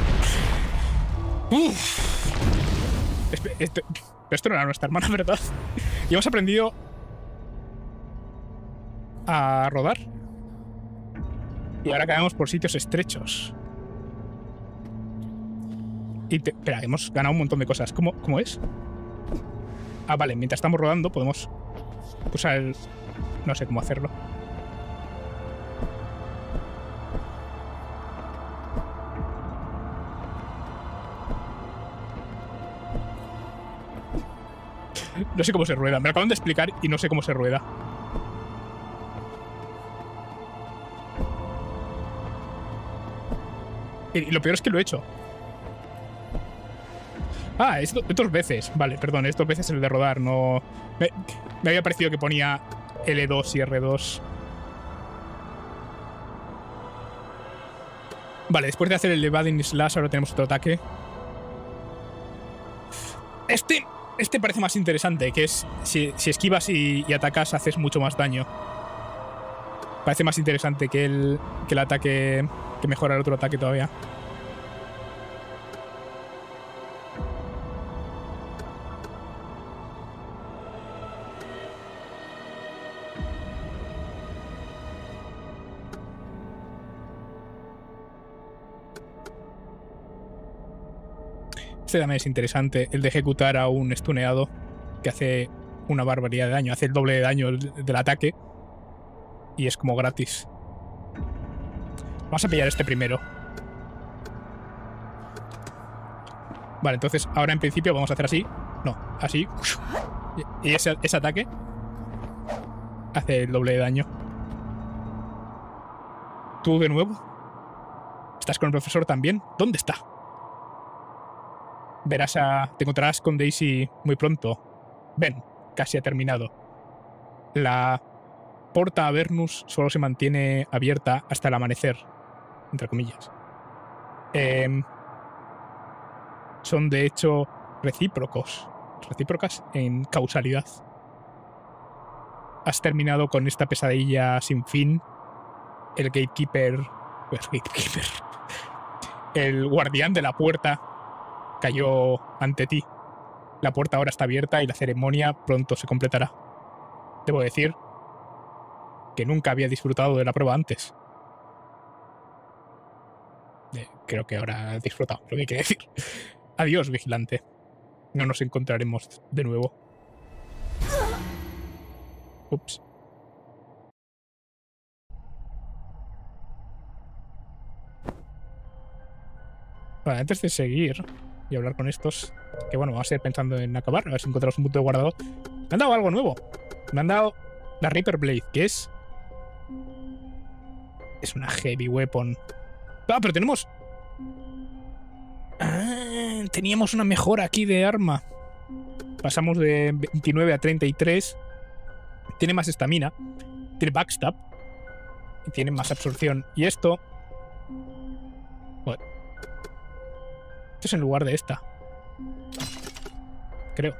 S1: Uf. Esto, esto no era nuestra hermana, ¿verdad? Y hemos aprendido a rodar. Y ahora caemos por sitios estrechos. Y te, espera, hemos ganado un montón de cosas. ¿Cómo, cómo es? Ah, vale, mientras estamos rodando podemos usar el... No sé cómo hacerlo. No sé cómo se rueda. Me lo acaban de explicar y no sé cómo se rueda. Y lo peor es que lo he hecho. Ah, es do dos veces. Vale, perdón, es dos veces el de rodar. No... Me, me había parecido que ponía L dos y R dos. Vale, después de hacer el evading slash ahora tenemos otro ataque. Este... Este parece más interesante, que es si, si esquivas y, y atacas haces mucho más daño. Parece más interesante que el, que el ataque que mejora el otro ataque todavía. Este también es interesante, el de ejecutar a un stuneado que hace una barbaridad de daño, hace el doble de daño del ataque y es como gratis. Vamos a pillar este primero. Vale, entonces ahora en principio vamos a hacer así. No, así. Y ese, ese ataque hace el doble de daño. ¿Tú de nuevo? ¿Estás con el profesor también? ¿Dónde está? Verás a... Te encontrarás con Daisy muy pronto. Ven, casi ha terminado. La Porta Avernus solo se mantiene abierta hasta el amanecer, entre comillas. Eh, son de hecho recíprocos. Recíprocas en causalidad. Has terminado con esta pesadilla sin fin. El gatekeeper... Pues gatekeeper. El guardián de la puerta cayó ante ti. La puerta ahora está abierta y la ceremonia pronto se completará. Debo decir que nunca había disfrutado de la prueba antes. Eh, creo que ahora he disfrutado, lo que quiere decir. Adiós, vigilante. No nos encontraremos de nuevo. Ups. Vale, antes de seguir y hablar con estos, que bueno, vamos a ir pensando en acabar, a ver si encontramos un punto de guardado. Me han dado algo nuevo. Me han dado la Reaper Blade, que es... Es una heavy weapon. Ah, pero tenemos... Ah, teníamos una mejora aquí de arma. Pasamos de veintinueve a treinta y tres. Tiene más estamina. Tiene backstab. Y tiene más absorción. Y esto... Bueno. Esto es en lugar de esta. Creo.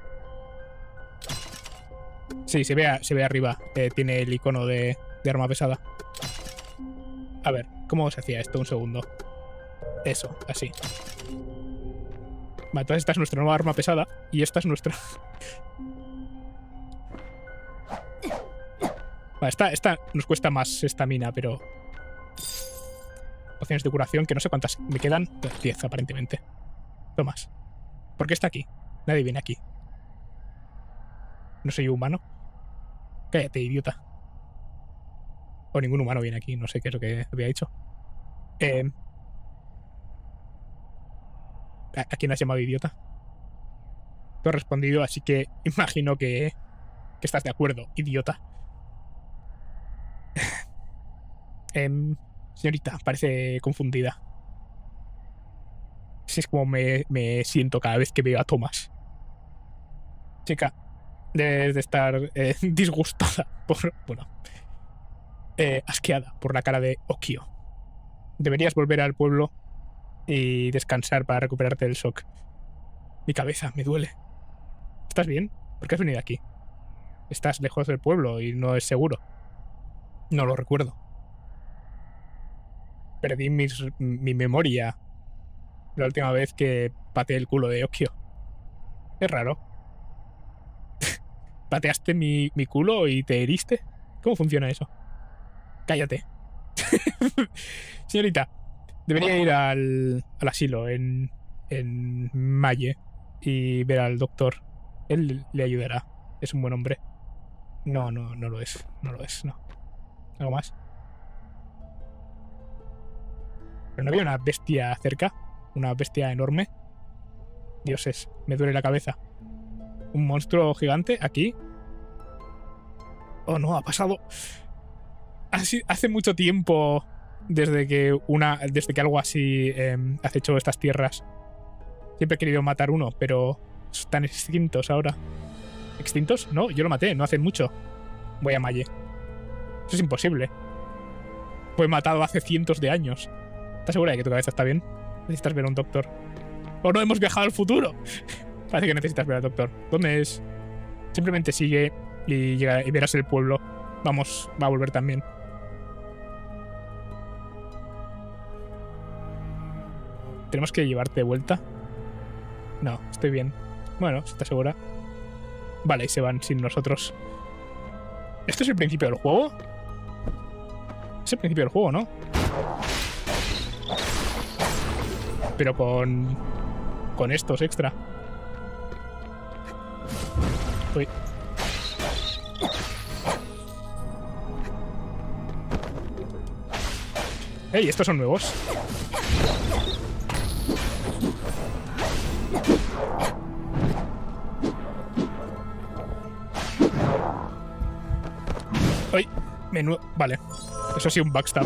S1: Sí, se ve, a, se ve arriba. Eh, tiene el icono de, de arma pesada. A ver, ¿cómo se hacía esto? Un segundo. Eso, así. Vale, entonces esta es nuestra nueva arma pesada. Y esta es nuestra... Vale, esta, esta nos cuesta más estamina, pero... Pociones de curación, que no sé cuántas me quedan. diez, aparentemente. Tomas. ¿Por qué está aquí? Nadie viene aquí. ¿No soy humano? Cállate, idiota. O ningún humano viene aquí. No sé qué es lo que había dicho. Eh, ¿A, ¿A quién has llamado idiota? Tú has respondido, así que imagino que, que estás de acuerdo, idiota. eh, señorita, parece confundida. Así es como me, me siento cada vez que veo a Thomas. Chica, debes de estar eh, disgustada por... Bueno... Eh, asqueada por la cara de Okio. Deberías volver al pueblo y descansar para recuperarte del shock. Mi cabeza me duele. ¿Estás bien? ¿Por qué has venido aquí? Estás lejos del pueblo y no es seguro. No lo recuerdo. Perdí mis, mi memoria la última vez que pateé el culo de Okio. Es raro. ¿Pateaste mi, mi culo y te heriste? ¿Cómo funciona eso? Cállate. Señorita, debería ir al, al asilo en, en Malle y ver al doctor. Él le ayudará. Es un buen hombre. No, no, no lo es. No lo es, no. ¿Algo más? ¿Pero no había una bestia cerca? ¿Una bestia enorme? Dioses, me duele la cabeza. ¿Un monstruo gigante aquí? Oh, no, ha pasado... Hace, hace mucho tiempo desde que una desde que algo así eh, acechó estas tierras. Siempre he querido matar uno, pero están extintos ahora. ¿Extintos? No, yo lo maté, no hace mucho. Voy a Malle. Eso es imposible. Fue matado hace cientos de años. ¿Estás segura de que tu cabeza está bien? Necesitas ver a un doctor. ¡Oh, no! ¡Hemos viajado al futuro! Parece que necesitas ver al doctor. ¿Dónde es? Simplemente sigue y, llega, y verás el pueblo. Vamos, va a volver también. ¿Tenemos que llevarte de vuelta? No, estoy bien. Bueno, si estás segura. Vale, y se van sin nosotros. ¿Esto es el principio del juego? Es el principio del juego, ¿no? Pero con... Con estos extra. Uy. ¡Ey! Estos son nuevos. ¡Ay! Menú... Vale. Eso sí, un backstab.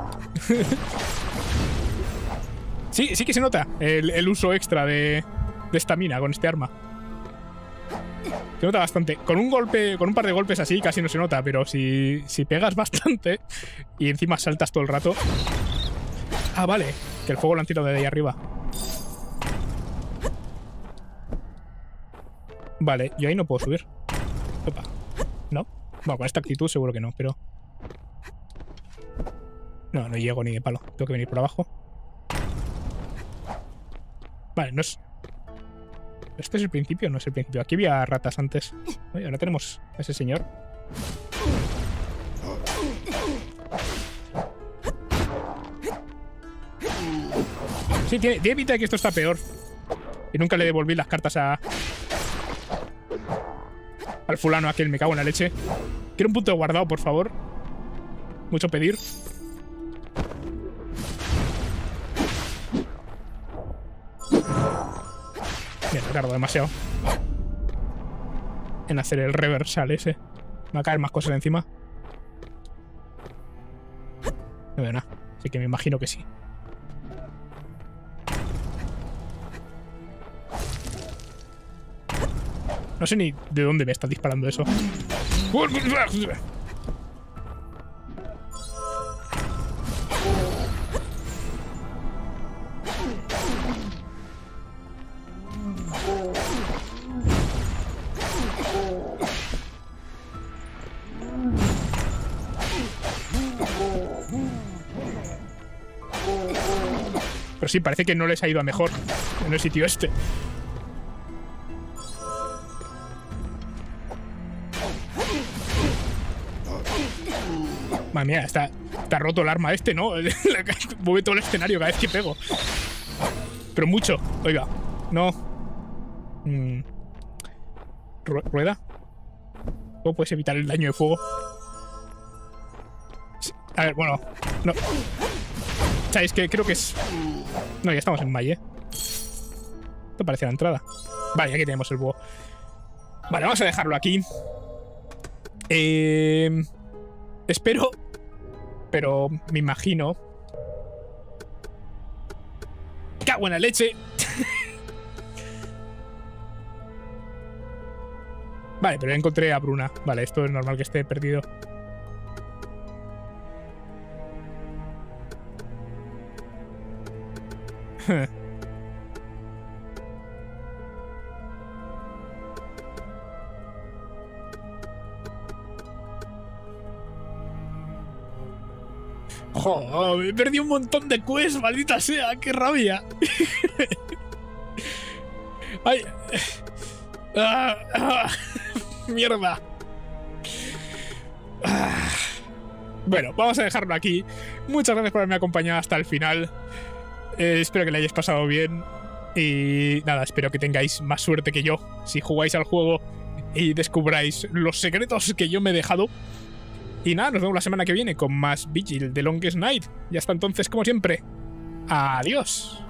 S1: Sí, sí que se nota el, el uso extra de de estamina con este arma. Se nota bastante. Con un golpe, con un par de golpes así casi no se nota, pero si, si pegas bastante y encima saltas todo el rato... Ah, vale. Que el fuego lo han tirado de ahí arriba. Vale, yo ahí no puedo subir. Opa. ¿No? Bueno, con esta actitud seguro que no, pero... No, no llego ni de palo. Tengo que venir por abajo. Vale, no es... ¿Este es el principio o no es el principio? Aquí había ratas antes. Oye, ahora tenemos a ese señor. Sí, tiene, tiene pinta de que esto está peor. Y nunca le devolví las cartas a... Al fulano aquel, me cago en la leche. Quiero un punto de guardado, por favor. Mucho pedir. Bien, tardo demasiado en hacer el reversal ese. Me va a caer más cosas encima. No veo nada, así que me imagino que sí. No sé ni de dónde me está disparando eso. Pero sí, parece que no les ha ido a mejor en el sitio este. Madre mía, está, está roto el arma este, ¿no? Mueve todo el escenario cada vez que pego. Pero mucho. Oiga, no. Mm. ¿Rueda? ¿Cómo puedes evitar el daño de fuego? Sí. A ver, bueno. No. ¿Sabéis que creo que es... No, ya estamos en Valle. Esto parece la entrada. Vale, aquí tenemos el búho. Vale, vamos a dejarlo aquí. Eh... Espero... Pero me imagino... ¡Cago en la leche! Vale, pero ya encontré a Bruna. Vale, esto es normal que esté perdido. ¡Oh! Me perdí un montón de quests, maldita sea, qué rabia. ¡Ay! Ah, ah, ¡mierda! Ah. Bueno, vamos a dejarlo aquí. Muchas gracias por haberme acompañado hasta el final. Eh, espero que le hayáis pasado bien. Y nada, espero que tengáis más suerte que yo si jugáis al juego y descubráis los secretos que yo me he dejado. Y nada, nos vemos la semana que viene con más Vigil, The Longest Night. Y hasta entonces, como siempre, adiós.